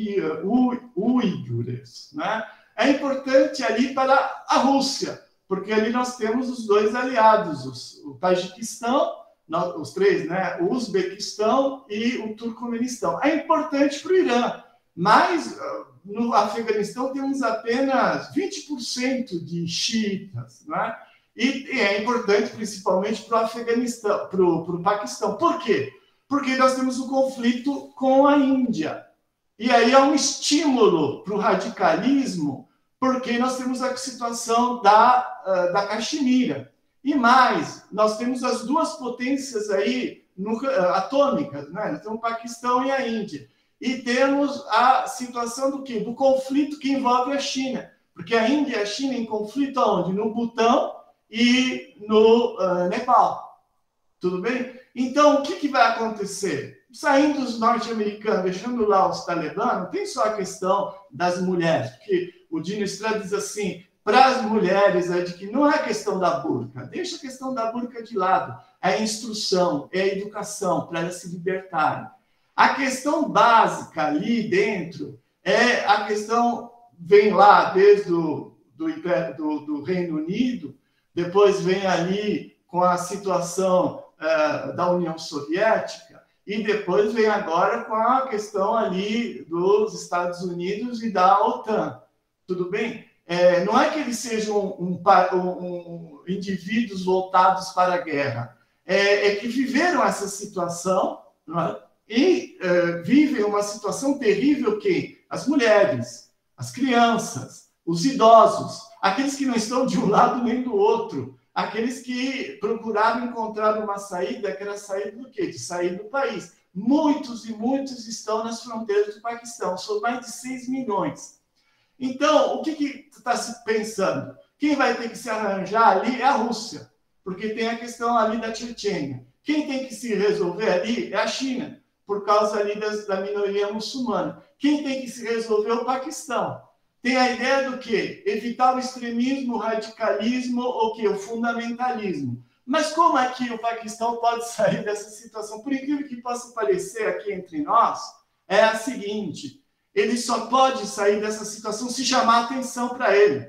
uigures, né? É importante ali para a Rússia, porque ali nós temos os dois aliados, os, o Tajiquistão, os três, né? O Uzbequistão e o Turcomenistão. É importante para o Irã, mas no Afeganistão temos apenas vinte por cento de xiitas, né? E, e é importante principalmente para o Afeganistão, para o Paquistão. Por quê? Porque nós temos um conflito com a Índia. E aí há um estímulo para o radicalismo, porque nós temos a situação da, uh, da Caxemira. E mais, nós temos as duas potências aí no, uh, atômicas, né? Nós temos o Paquistão e a Índia. E temos a situação do quê? Do conflito que envolve a China. Porque a Índia e a China em conflito aonde? No Butão e no uh, Nepal. Tudo bem? Então, o que, que vai acontecer? Saindo os norte-americanos, deixando lá os talibãs, não tem só a questão das mulheres, porque o Dino Estrada diz assim, para as mulheres, é de que não é a questão da burca, deixa a questão da burca de lado, é a instrução, é a educação, para elas se libertarem. A questão básica ali dentro é a questão, vem lá desde o do, do, do Reino Unido, depois vem ali com a situação uh, da União Soviética, e depois vem agora com a questão ali dos Estados Unidos e da OTAN. Tudo bem? É, não é que eles sejam um, um, um, indivíduos voltados para a guerra, é, é que viveram essa situação, não é? E é, vivem uma situação terrível que as mulheres, as crianças, os idosos, aqueles que não estão de um lado nem do outro, aqueles que procuraram encontrar uma saída, que era saída do quê? De sair do país. Muitos e muitos estão nas fronteiras do Paquistão, são mais de seis milhões. Então, o que que está se pensando? Quem vai ter que se arranjar ali é a Rússia, porque tem a questão ali da Chechênia. Quem tem que se resolver ali é a China, por causa ali das, da minoria muçulmana. Quem tem que se resolver é o Paquistão. Tem a ideia do quê? Evitar o extremismo, o radicalismo, ou o quê? O fundamentalismo. Mas como é que o Paquistão pode sair dessa situação? Por incrível que possa parecer aqui entre nós, é a seguinte, ele só pode sair dessa situação se chamar atenção para ele.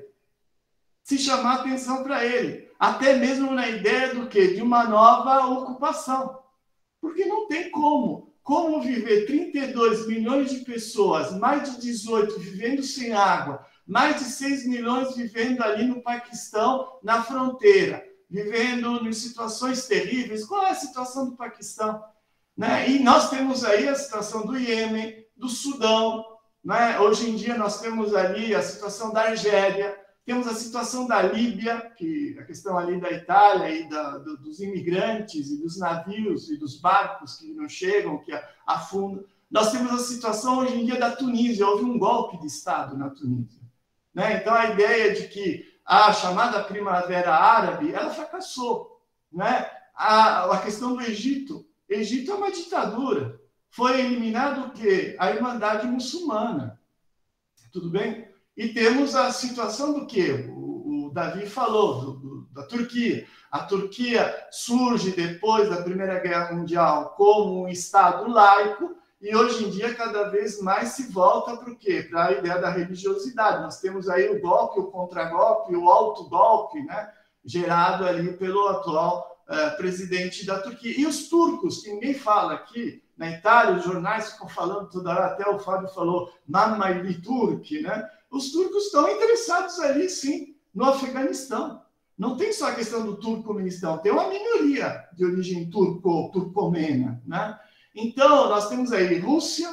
Se chamar atenção para ele. Até mesmo na ideia do quê? De uma nova ocupação. Porque não tem como. Como viver trinta e dois milhões de pessoas, mais de dezoito vivendo sem água, mais de seis milhões vivendo ali no Paquistão, na fronteira, vivendo em situações terríveis. Qual é a situação do Paquistão? Né? E nós temos aí a situação do Iêmen, do Sudão, né? Hoje em dia nós temos ali a situação da Argélia, temos a situação da Líbia, que a questão ali da Itália e da, do, dos imigrantes e dos navios e dos barcos que não chegam, que afundam. Nós temos a situação hoje em dia da Tunísia, houve um golpe de Estado na Tunísia. Né? Então a ideia de que a chamada Primavera Árabe, ela fracassou. Né? A, a questão do Egito, Egito é uma ditadura. Foi eliminado o quê? A Irmandade Muçulmana. Tudo bem? E temos a situação do quê? O, o Davi falou, do, do, da Turquia. A Turquia surge depois da Primeira Guerra Mundial como um Estado laico e hoje em dia cada vez mais se volta para o quê? Para a ideia da religiosidade. Nós temos aí o golpe, o contragolpe, o autogolpe, né? Gerado ali pelo atual uh, presidente da Turquia. E os turcos, que ninguém fala aqui, na Itália, os jornais ficam falando toda hora, até o Fábio falou, Mamma Turk, né? Os turcos estão interessados ali, sim, no Afeganistão. Não tem só a questão do turcomenistão, tem uma minoria de origem turco, turcomena, né? Então, nós temos aí Rússia,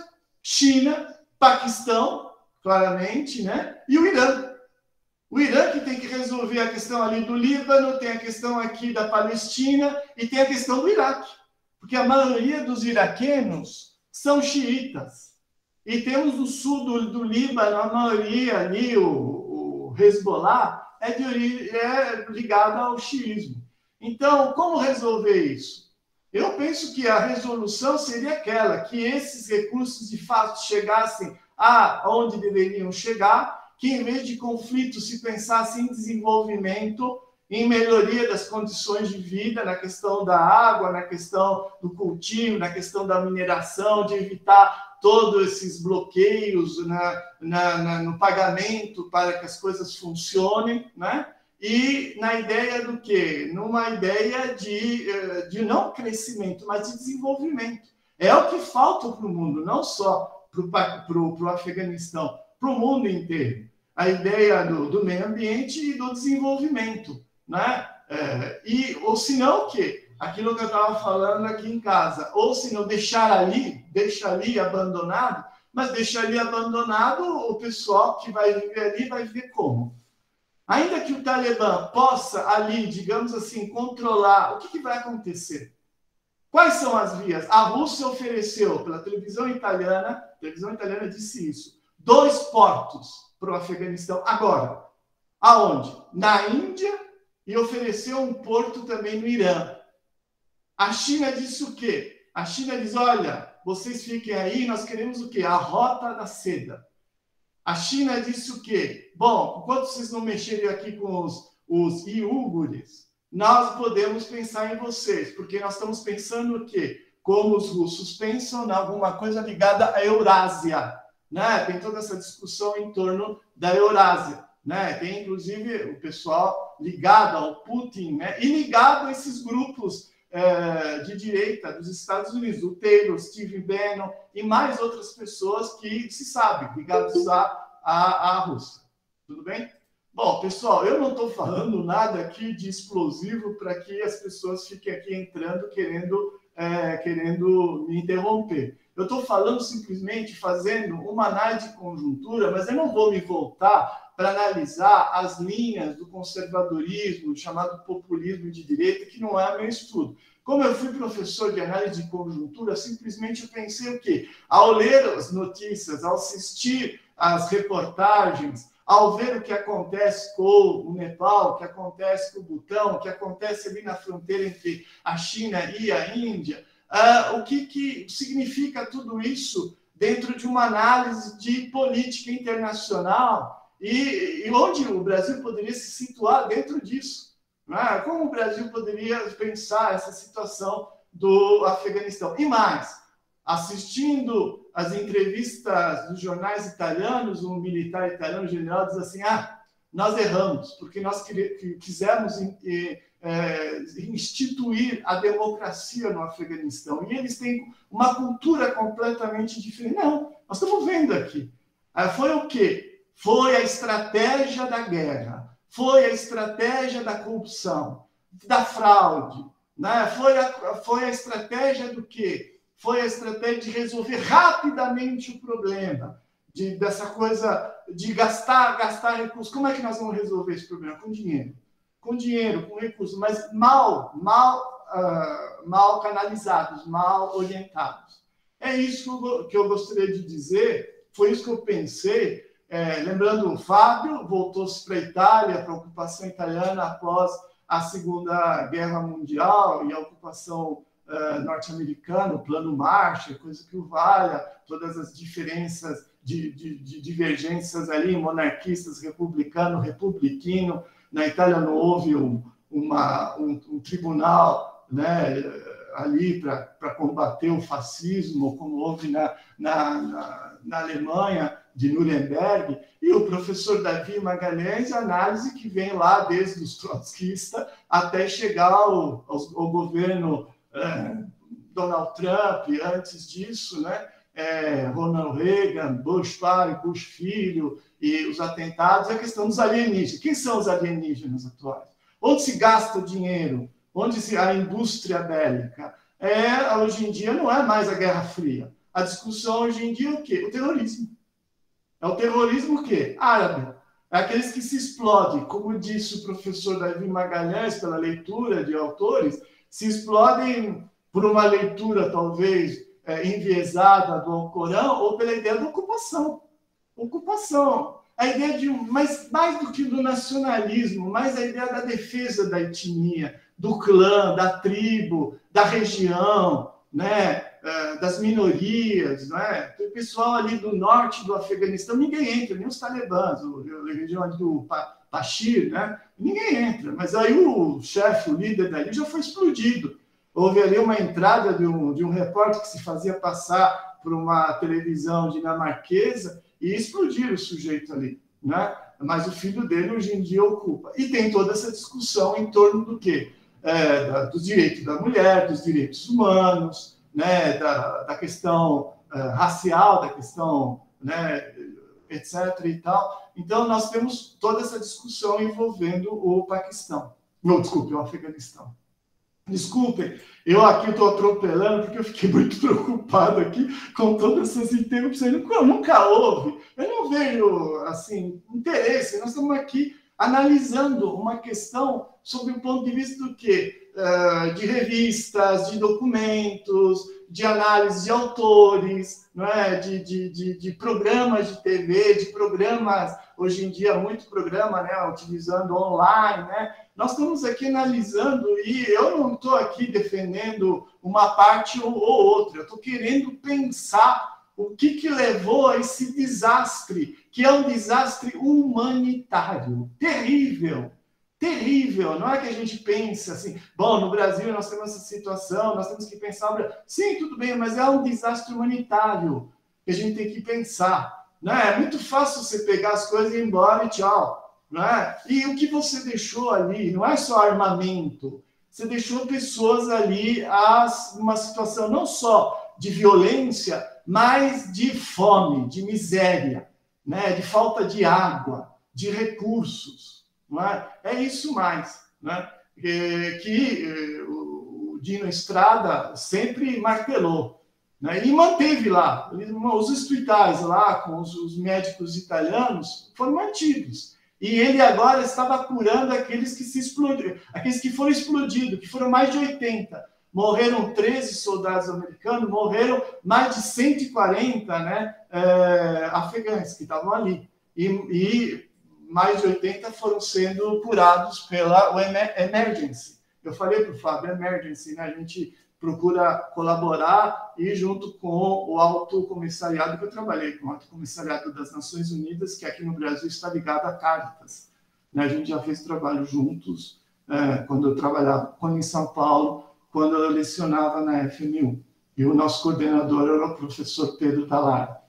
China, Paquistão, claramente, né? E o Irã. O Irã que tem que resolver a questão ali do Líbano, tem a questão aqui da Palestina e tem a questão do Iraque. Porque a maioria dos iraquianos são xiitas. E temos no sul do, do Líbano, a maioria ali, o, o Hezbollah, é, de, é ligada ao xiismo. Então, como resolver isso? Eu penso que a resolução seria aquela, que esses recursos de fato chegassem aonde deveriam chegar, que em vez de conflito se pensasse em desenvolvimento, em melhoria das condições de vida, na questão da água, na questão do cultivo, na questão da mineração, de evitar todos esses bloqueios na, na, na, no pagamento para que as coisas funcionem, né? E na ideia do quê? Numa ideia de, de não crescimento, mas de desenvolvimento. É o que falta para o mundo, não só para o Afeganistão, para o mundo inteiro. A ideia do, do meio ambiente e do desenvolvimento, né? É, e, ou se não, o quê? Aquilo que eu estava falando aqui em casa. Ou se não, deixar ali, deixar ali abandonado, mas deixar ali abandonado, o pessoal que vai viver ali vai viver como? Ainda que o Talibã possa ali, digamos assim, controlar, o que, que vai acontecer? Quais são as vias? A Rússia ofereceu, pela televisão italiana, a televisão italiana disse isso, dois portos para o Afeganistão. Agora, aonde? Na Índia, e ofereceu um porto também no Irã. A China disse o quê? A China diz, olha, vocês fiquem aí, nós queremos o quê? A rota da seda. A China disse o quê? Bom, enquanto vocês não mexerem aqui com os, os iugures, nós podemos pensar em vocês, porque nós estamos pensando o quê? Como os russos pensam, em alguma coisa ligada à Eurásia, né? Tem toda essa discussão em torno da Eurásia, né? Tem, inclusive, o pessoal ligado ao Putin, né? E ligado a esses grupos é, de direita dos Estados Unidos, o Taylor, Steve Bannon e mais outras pessoas que se sabem, ligados à, à, à Rússia. Tudo bem? Bom, pessoal, eu não estou falando nada aqui de explosivo para que as pessoas fiquem aqui entrando querendo, é, querendo me interromper. Eu estou falando simplesmente, fazendo uma análise de conjuntura, mas eu não vou me voltar para analisar as linhas do conservadorismo, chamado populismo de direita, que não é meu estudo. Como eu fui professor de análise de conjuntura, simplesmente eu pensei o quê? Ao ler as notícias, ao assistir às reportagens, ao ver o que acontece com o Nepal, o que acontece com o Butão, o que acontece ali na fronteira entre a China e a Índia, uh, o que, que significa tudo isso dentro de uma análise de política internacional e, e onde o Brasil poderia se situar dentro disso. Né? Como o Brasil poderia pensar essa situação do Afeganistão? E mais, assistindo as entrevistas dos jornais italianos, um militar italiano, general, diz assim, ah, nós erramos, porque nós quisemos instituir a democracia no Afeganistão. E eles têm uma cultura completamente diferente. Não, nós estamos vendo aqui. Foi o quê? Foi a estratégia da guerra, foi a estratégia da corrupção, da fraude, né? Foi a, foi a estratégia do quê? Foi a estratégia de resolver rapidamente o problema, de, dessa coisa de gastar, gastar recursos. Como é que nós vamos resolver esse problema? Com dinheiro. Com dinheiro, com recursos, mas mal, mal, uh, mal canalizados, mal orientados. É isso que eu, que eu gostaria de dizer, foi isso que eu pensei. É, lembrando, o Fábio voltou-se para a Itália, para a ocupação italiana após a Segunda Guerra Mundial e a ocupação Uh, norte-americano, o plano Marshall, coisa que o valha, todas as diferenças de, de, de divergências ali, monarquistas, republicano, republicano. Na Itália não houve um, uma, um, um tribunal, né, ali para combater o fascismo, como houve na, na, na, na Alemanha, de Nuremberg, e o professor Davi Magalhães, análise que vem lá desde os trotskistas até chegar ao, ao, ao governo É, Donald Trump, antes disso, né? É, Ronald Reagan, Bush pai, Bush filho, e os atentados, a questão dos alienígenas. Quem são os alienígenas atuais? Onde se gasta o dinheiro? Onde se a indústria bélica? É, hoje em dia não é mais a Guerra Fria. A discussão hoje em dia é o quê? O terrorismo. É o terrorismo o quê? Árabe. É aqueles que se explodem, como disse o professor Davi Magalhães, pela leitura de autores, se explodem por uma leitura, talvez, é, enviesada do Alcorão, ou pela ideia da ocupação. Ocupação. A ideia de, mas mais do que do nacionalismo, mais a ideia da defesa da etnia, do clã, da tribo, da região, né? Das minorias, né? O pessoal ali do norte do Afeganistão, ninguém entra, nem os talibãs, a região do Pashir, né? Ninguém entra, mas aí o chefe, o líder dali já foi explodido. Houve ali uma entrada de um, de um repórter que se fazia passar por uma televisão dinamarquesa e explodiram o sujeito ali, né? Mas o filho dele hoje em dia ocupa. E tem toda essa discussão em torno do quê? É, da, dos direitos da mulher, dos direitos humanos, né, da, da questão uh, racial, da questão, né, etc. e tal. Então, nós temos toda essa discussão envolvendo o Paquistão. Não, desculpe, o Afeganistão. Desculpem, eu aqui estou atropelando porque eu fiquei muito preocupado aqui com todas essas interrupções. Nunca, nunca houve. Eu não vejo, assim, interesse. Nós estamos aqui analisando uma questão sob o ponto de vista do quê? Uh, de revistas, de documentos, de análise de autores, não é? de, de, de, de programas de T V, de programas, hoje em dia, muito programa, né? Utilizando online. Né? Nós estamos aqui analisando, e eu não estou aqui defendendo uma parte ou outra, eu estou querendo pensar o que, que levou a esse desastre, que é um desastre humanitário, terrível, terrível. Não é que a gente pensa assim, bom, no Brasil nós temos essa situação, nós temos que pensar... Sim, tudo bem, mas é um desastre humanitário que a gente tem que pensar. Não é? É muito fácil você pegar as coisas e ir embora e tchau. Não é? E o que você deixou ali não é só armamento, você deixou pessoas ali a uma situação não só de violência, mas de fome, de miséria, né? De falta de água, de recursos. Não é? É isso mais, né? que, que o Dino Estrada sempre martelou, né? E manteve lá. Os hospitais lá, com os, os médicos italianos, foram mantidos. E ele agora estava curando aqueles que se explodiram, aqueles que foram explodidos, que foram mais de oitenta. Morreram treze soldados americanos, morreram mais de cento e quarenta, né, é, afegães que estavam ali. E, e mais de oitenta foram sendo curados pela o Emergency. Eu falei para o Fábio, Emergency, né, a gente procura colaborar e junto com o Alto Comissariado, que eu trabalhei com o Alto Comissariado das Nações Unidas, que aqui no Brasil está ligado à Caritas. Né, a gente já fez trabalho juntos, é, quando eu trabalhava, quando em São Paulo, quando eu lecionava na F M U. E o nosso coordenador era o professor Pedro Talar.